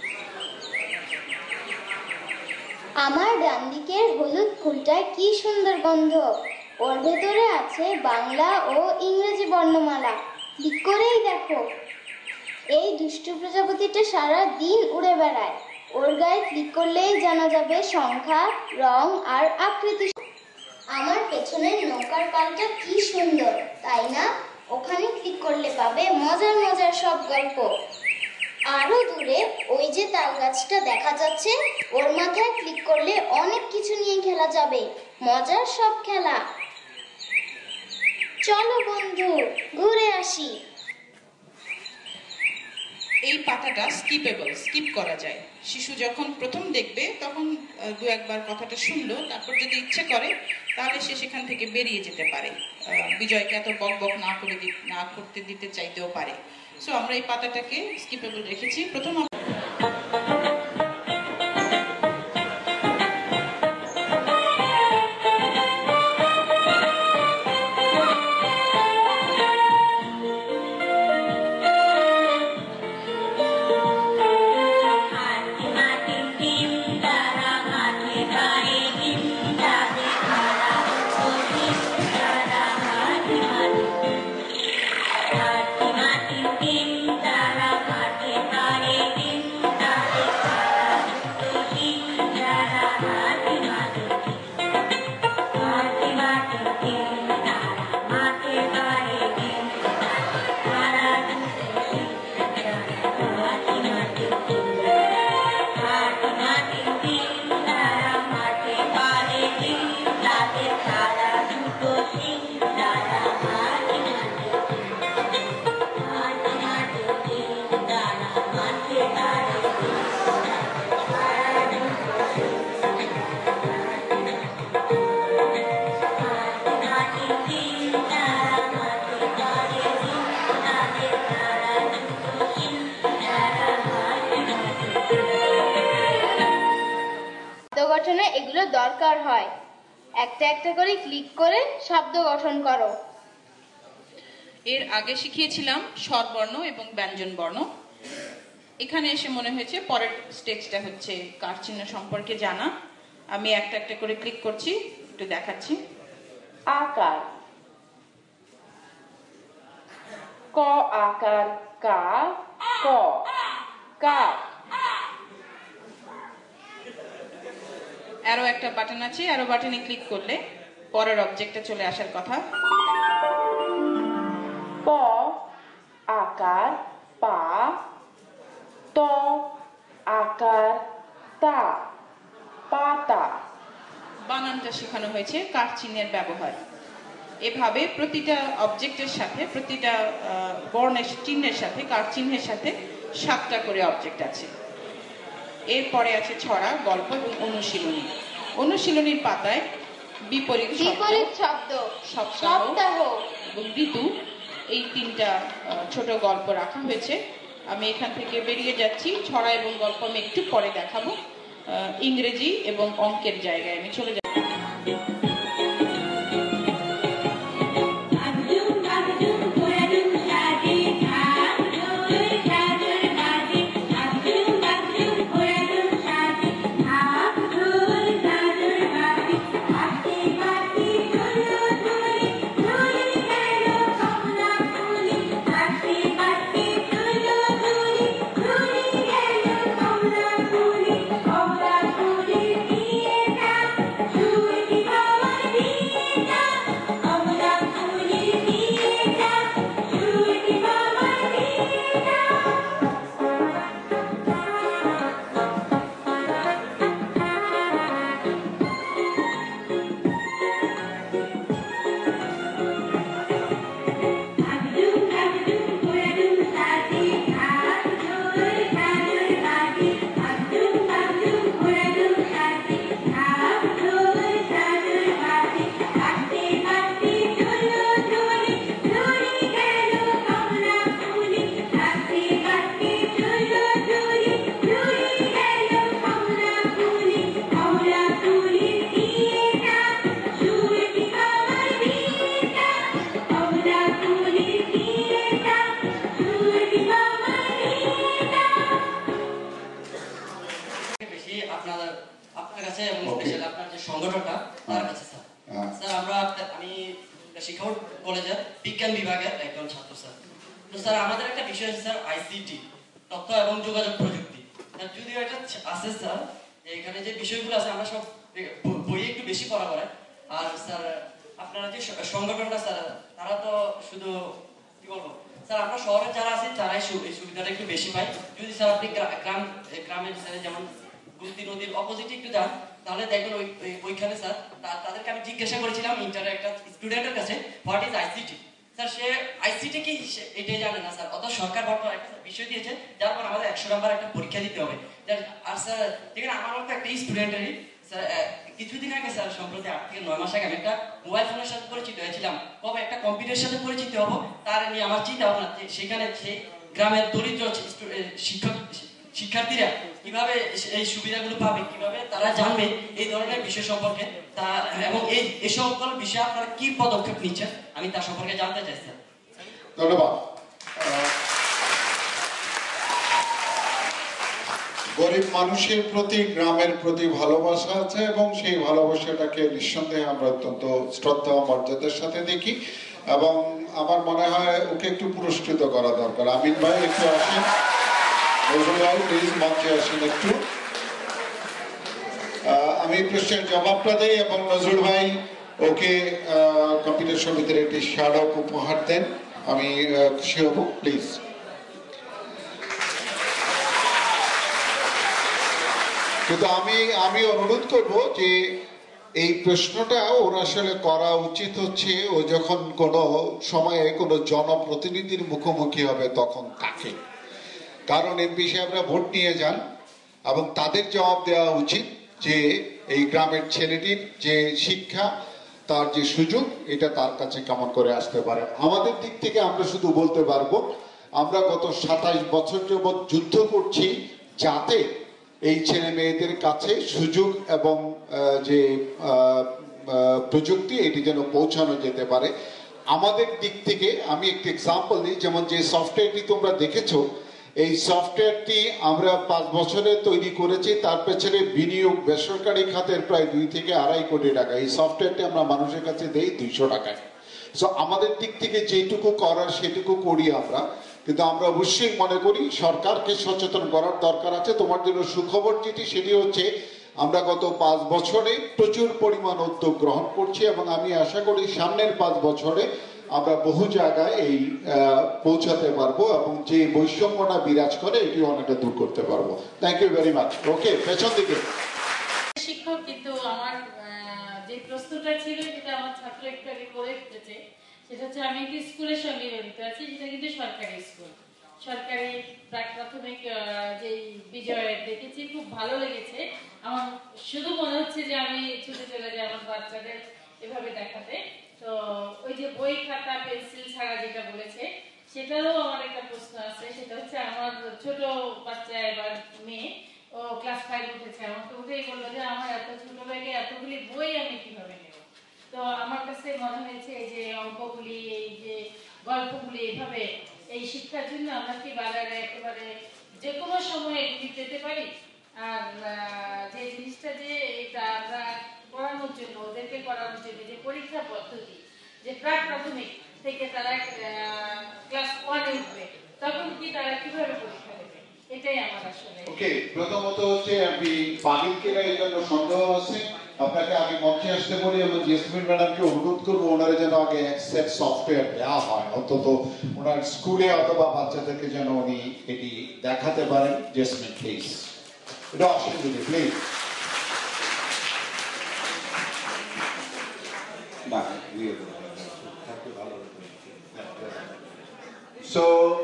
আমার ডান দিকের হলুদ ফুলটায় কি সুন্দর গন্ধ। ওর ভেতরে আছে বাংলা ও ইংরেজি বর্ণমালা। ঠিক করেই দেখো। এই দুষ্টু প্রজাপতিটা সারা দিন উড়ে বেড়ায়। ওর গায়ে ক্লিক করলেই জানা যাবে সংখ্যা, রং আর আকৃতি। আমার পেছনের নৌকার কালটা কি সুন্দর, তাই না? ওখানে ক্লিক করলে পাবে মজার মজার সব গল্প। আরো দূরে ওই যে তাল গাছটা দেখা যাচ্ছে, ওর মাথায় ক্লিক করলে অনেক কিছু নিয়ে খেলা যাবে, মজার সব খেলা। চলো বন্ধু, ঘুরে আসি। এই পাতাটা স্কিপেবল, স্কিপ করা যায়। শিশু যখন প্রথম দেখবে তখন দু একবার কথাটা শুনলো, তারপর যদি ইচ্ছে করে তাহলে সে সেখান থেকে বেরিয়ে যেতে পারে। বিজয়কে এত বক বক না করে না করতে দিতে চাইতেও পারে। সো আমরা এই পাতাটাকে স্কিপেবল রেখেছি। প্রথম গঠনে এগুলো দরকার হয়। একটা একটা করে ক্লিক করে শব্দ গঠন করো। এর আগে শিখিয়েছিলাম স্বরবর্ণ এবং ব্যঞ্জন বর্ণ। এখানে এসে মনে হয়েছে পরের স্টেজটা হচ্ছে কার চিহ্ন সম্পর্কে জানা। আমি একটা একটা করে ক্লিক করছি, একটু দেখাচ্ছি। আকার, ক আকার কা, ক কা। অ্যারো একটা বাটন আছে, অ্যারো বাটনে ক্লিক করলে পরের অবজেক্টে চলে আসার কথা। প আকার পা, ত আকার তা, পাতা। বানানটা শেখানো হয়েছে কার চিহ্নের ব্যবহার। এভাবে প্রতিটা অবজেক্টের সাথে, প্রতিটা বর্ণের চিহ্নের সাথে, কার চিহ্নের সাথে সাতটা করে অবজেক্ট আছে। এরপরে আছে ছড়া, গল্প এবং অনুশীলনী। অনুশীলনীর পাতায় বিপরীত বিপরীত শব্দ, সপ্তাহ সপ্তাহ এবং ঋতু, এই তিনটা ছোট গল্প রাখা হয়েছে। আমি এখান থেকে বেরিয়ে যাচ্ছি। ছড়া এবং গল্প আমি একটু পরে দেখাবো। ইংরেজি এবং অঙ্কের জায়গায় আমি চলে যাচ্ছি। বিজ্ঞান বিভাগের একজন ছাত্র স্যার। তো স্যার আমাদের একটা বিষয় আছে স্যার আইসিটি, তথ্য এবং যোগাযোগ প্রযুক্তি। যদিও এটা আছে স্যার, যে এখানে যে বিষয়গুলো আছে আমরা সব বইয়ে একটু বেশি পড়া পড়ে। আর স্যার আপনারা যে সংগঠনটা স্যার, তারা তো শুধু কি বলবো স্যার, আমরা শহরে যারা আছি তারাই এই সুবিধাটা একটু বেশি পাই। যদি স্যার আপনি গ্রাম গ্রামের স্যার যেমন গুলতি নদীর অপোজিটে একটু যান, তাহলে দেখবেন ওই ওইখানে স্যার তাদেরকে আমি জিজ্ঞাসা করেছিলাম ইন্টারের একটা স্টুডেন্টের কাছে, হোয়াট ইজ আইসিটি। স্যার সে আইসিটি কি এটাই জানে না স্যার। অত সরকার বর্তমানে একটা বিষয় দিয়েছে যার পর আমাদের একশো নাম্বার একটা পরীক্ষা দিতে হবে। আর স্যার দেখেন আমার মতো একটা স্টুডেন্টেরই স্যার কিছুদিন আগে স্যার সম্প্রতি আট থেকে নয় মাস আগে আমি একটা মোবাইল ফোনের সাথে পরিচিত হয়েছিলাম। কবে একটা কম্পিউটারের সাথে পরিচিত হবো তার নিয়ে আমার চিন্তা ভাবনা, সেখানে সেই গ্রামের দরিদ্র শিক্ষক শিক্ষার্থীরা কিভাবে এই সুবিধাগুলো পাবে, কিভাবে তারা জানবে এই ধরনের বিষয় সম্পর্কে, তা এবং এই এই সকল বিষয়ে আপনারা কি পদক্ষেপ নিচ্ছেন আমি তার সম্পর্কে জানতে চাই স্যার। ধন্যবাদ। গরিব মানুষের প্রতি গ্রামের প্রতি ভালোবাসা আছে এবং সেই ভালোবাসাটাকে নিঃসন্দেহে আমরা অত্যন্ত শ্রদ্ধা ও মর্যাদার সাথে দেখি এবং আমার মনে হয় ওকে একটু পুরস্কৃত করা দরকার। আমিন ভাই একটু আসেন, নজরুল ভাই প্লিজ মঞ্চে আসেন একটু। আমি প্রশ্নের জবাবটা দেই এবং নজরুল ভাই ওকে কম্পিউটার সমিতির একটি স্মারক উপহার দেন, আমি খুশি হব। প্লিজ। কিন্তু আমি আমি অনুরোধ করব যে এই প্রশ্নটা ওর আসলে করা উচিত হচ্ছে ও যখন কোনো সময়ে কোনো জনপ্রতিনিধির মুখোমুখি হবে তখন তাকে, কারণ এমপি সাহেবরা ভোট নিয়ে যান এবং তাদের জবাব দেওয়া উচিত যে এই গ্রামের ছেলেটির যে শিক্ষা, তার যে সুযোগ, এটা তার কাছে কেমন করে আসতে পারে। আমাদের দিক থেকে আমরা শুধু বলতে পারবো আমরা গত সাতাইশ বছর যাবৎ যুদ্ধ করছি যাতে এই ছেলে মেয়েদের কাছে সুযোগ এবং যে প্রযুক্তি এটি যেন পৌঁছানো যেতে পারে। আমাদের দিক থেকে আমি একটি এক্সাম্পল দিই, যেমন যে সফটওয়্যারটি তোমরা দেখেছো, এই সফটওয়্যারটি আমরা পাঁচ বছরে তৈরি করেছি, তার পেছনে বিনিয়োগ বেসরকারি খাতের প্রায় দুই থেকে আড়াই কোটি টাকা। এই সফটওয়্যারটি আমরা মানুষের কাছে দেই দুইশো টাকায়। সো আমাদের দিক থেকে যেটুকু করার সেটুকু করি আমরা, কিন্তু আমরা অবশ্যই মনে করি সরকারকে সচেতন করার দরকার আছে। তোমার জন্য সুখবর যেটি, সেটি হচ্ছে আমরা গত পাঁচ বছরে প্রচুর পরিমাণ উদ্যোগ গ্রহণ করছি এবং আমি আশা করি সামনের পাঁচ বছরে আমরা বহু জায়গায় এই পৌঁছাতে পারবো এবং যে বৈষম্যটা বিরাজ করে এটি অনেকটা দূর করতে পারবো। Thank you very much. Okay, পেছন দিকে শিক্ষক, কিন্তু আমার যে প্রশ্নটা ছিল সেটা আমার ছাত্র একটু আগে করে দিতেছে, সেটা হচ্ছে আমি একটি স্কুলের সঙ্গে জড়িত আছি, সেটা কিন্তু সরকারি স্কুল। সরকারি প্রাক প্রাথমিক যে বিজয় দেখেছি, খুব ভালো লেগেছে। আমার শুধু মনে হচ্ছে যে আমি ছুটে চলে যাই আমার বাচ্চাদের এভাবে দেখাতে। তো ওই যে বই খাতা পেন্সিল ছাড়া যেটা বলেছে, সেটারও আমার একটা প্রশ্ন আছে। সেটা হচ্ছে আমার ছোট বাচ্চা এবার মেয়ে, ও ক্লাস ফাইভ উঠেছে, আমাকে উঠেই বললো যে আমার এত ছোট ব্যাগে এতগুলি বই আমি কিভাবে নেব। তো আমার কাছে মনে হয়েছে এই যে অঙ্কগুলি, এই যে গল্পগুলি, এভাবে এই শিক্ষার জন্য আমরা কি বাজারে একেবারে যে কোনো সময় এগুলি পেতে পারি। আর যে জিনিসটা যে এটা আমরা পড়ানোর জন্য, ওদেরকে পড়ানোর জন্য যে পরীক্ষা পদ্ধতি, যে প্রাক প্রাথমিক থেকে তারা ক্লাস ওয়ানে উঠবে, তখন কি তারা কিভাবে পরীক্ষা দেবে, এটাই আমার আসলে। ওকে, প্রথমত হচ্ছে আমি পানিকে এই জন্য সন্দেহ আছে, আপনাকে আগে মঞ্চে আসতে বলি এবং জেসমিন ম্যাডামকে অনুরোধ করবো ওনারা যেন আগে এক সেট সফটওয়্যার দেওয়া হয়, অন্তত ওনার স্কুলে অথবা বাচ্চাদেরকে যেন উনি এটি দেখাতে পারেন। জেসমিন প্লিজ, এটা অসুবিধা প্লিজ। সো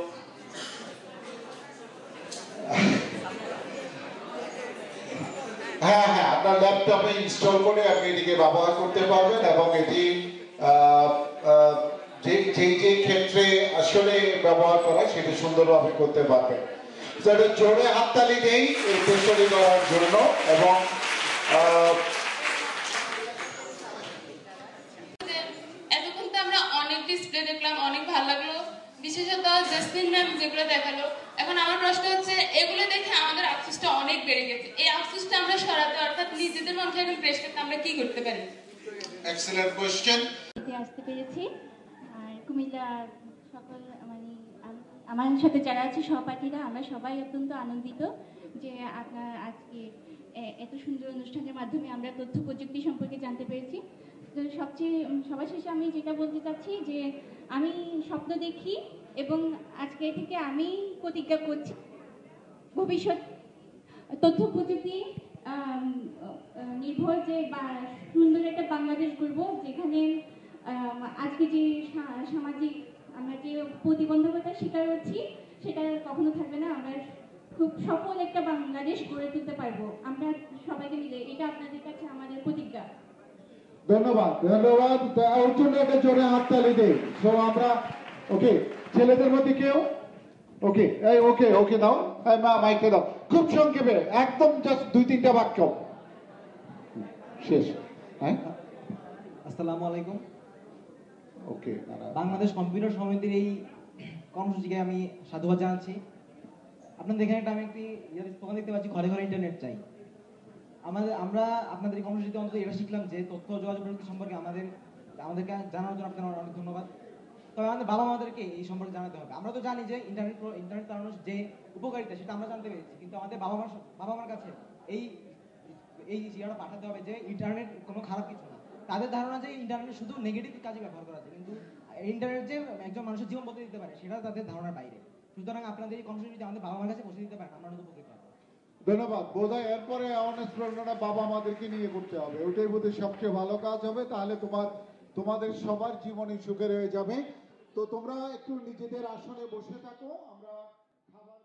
হ্যাঁ হ্যাঁ আপনার ল্যাপটপে ইনস্টল করে আপনি এটিকে ব্যবহার করতে পারবেন এবং এটি যে যেই যে ক্ষেত্রে আসলে ব্যবহার করা সেটা সুন্দরভাবে করতে পারবেন। সেটা জোরে হাততালি দেই এই চেষ্টাটি করার জন্য। এবং এতক্ষণ তো আমরা অনেক ডিসপ্লে দেখলাম, অনেক ভালো লাগলো, বিশেষত জেসমিন ম্যাম যেগুলো দেখালো। এখন আমার প্রশ্ন হচ্ছে, এগুলো দেখে আমাদের আফসোসটা অনেক বেড়ে গেছে। এই আফসোসটা আমরা সরাতে, অর্থাৎ নিজেদের মধ্যে এখন প্রেস করতে আমরা কি করতে পারি? Excellent question. আসতে পেরেছি। আর কুমিল্লা সকল মানে আমার সাথে যারা আছে সহপাঠীরা, আমরা সবাই অত্যন্ত আনন্দিত যে আপনার আজকে এত সুন্দর অনুষ্ঠানের মাধ্যমে আমরা তথ্য প্রযুক্তি সম্পর্কে জানতে পেরেছি। তো সবচেয়ে সবার শেষে আমি যেটা বলতে চাচ্ছি যে আমি স্বপ্ন দেখি এবং আজকে থেকে আমি প্রতিজ্ঞা করছি ভবিষ্যৎ তথ্য প্রযুক্তি নির্ভর যে সুন্দর একটা বাংলাদেশ গড়ব, যেখানে আজকে যে সামাজিক আমরা যে প্রতিবন্ধকতার শিকার হচ্ছি সেটা কখনো থাকবে না। আমরা খুব সফল একটা বাংলাদেশ গড়ে তুলতে পারবো আমরা সবাইকে মিলে। এটা আপনাদের কাছে আমাদের প্রতিজ্ঞা। ধন্যবাদ ধন্যবাদ ওর জন্য একটা জোরে হাততালি দেই। সো আমরা ওকে, ছেলেদের মধ্যে কেউ ওকে এই ওকে ওকে দাও, মা মাইকে দাও, খুব সংক্ষেপে একদম জাস্ট দুই তিনটা বাক্য শেষ। হ্যাঁ, আসসালামু আলাইকুম। ওকে, বাংলাদেশ কম্পিউটার সমিতির এই কর্মসূচিকে আমি সাধুবাদ জানাচ্ছি। আপনাদের এখানে একটা আমি একটি স্লোগান দেখতে পাচ্ছি, ঘরে ঘরে ইন্টারনেট চাই। আমাদের আমরা আপনাদের এই কর্মসূচিতে অন্তত এটা শিখলাম যে তথ্য যোগাযোগ প্রযুক্তি সম্পর্কে আমাদের আমাদেরকে জানানোর জন্য আপনাদের অনেক ধন্যবাদ। তবে আমাদের বাবা মাদেরকে এই সম্পর্কে জানাতে হবে। আমরা তো জানি যে ইন্টারনেট ইন্টারনেট চালানোর যে উপকারিতা সেটা আমরা জানতে পেরেছি, কিন্তু আমাদের বাবা মার বাবা মার কাছে এই এই জিনিসটা পাঠাতে হবে যে ইন্টারনেট কোনো খারাপ কিছু না। তাদের ধারণা যে ইন্টারনেট শুধু নেগেটিভ কাজে ব্যবহার করা যায়, কিন্তু ইন্টারনেট যে একজন মানুষের জীবন বদলে দিতে পারে সেটা তাদের ধারণার বাইরে। সুতরাং আপনাদের এই কর্মসূচি যদি আমাদের বাবা মার কাছে পৌঁছে দিতে পারেন আমরা অনেক উপকৃত হব। ধন্যবাদ। বোধহয় এরপরে অনেক প্রশ্নটা বাবা মাদেরকে নিয়ে করতে হবে, ওইটাই বোধহয় সবচেয়ে ভালো কাজ হবে। তাহলে তোমার তোমাদের সবার জীবনই সুখের হয়ে যাবে। তো তোমরা একটু নিজেদের আসনে বসে থাকো, আমরা খাবার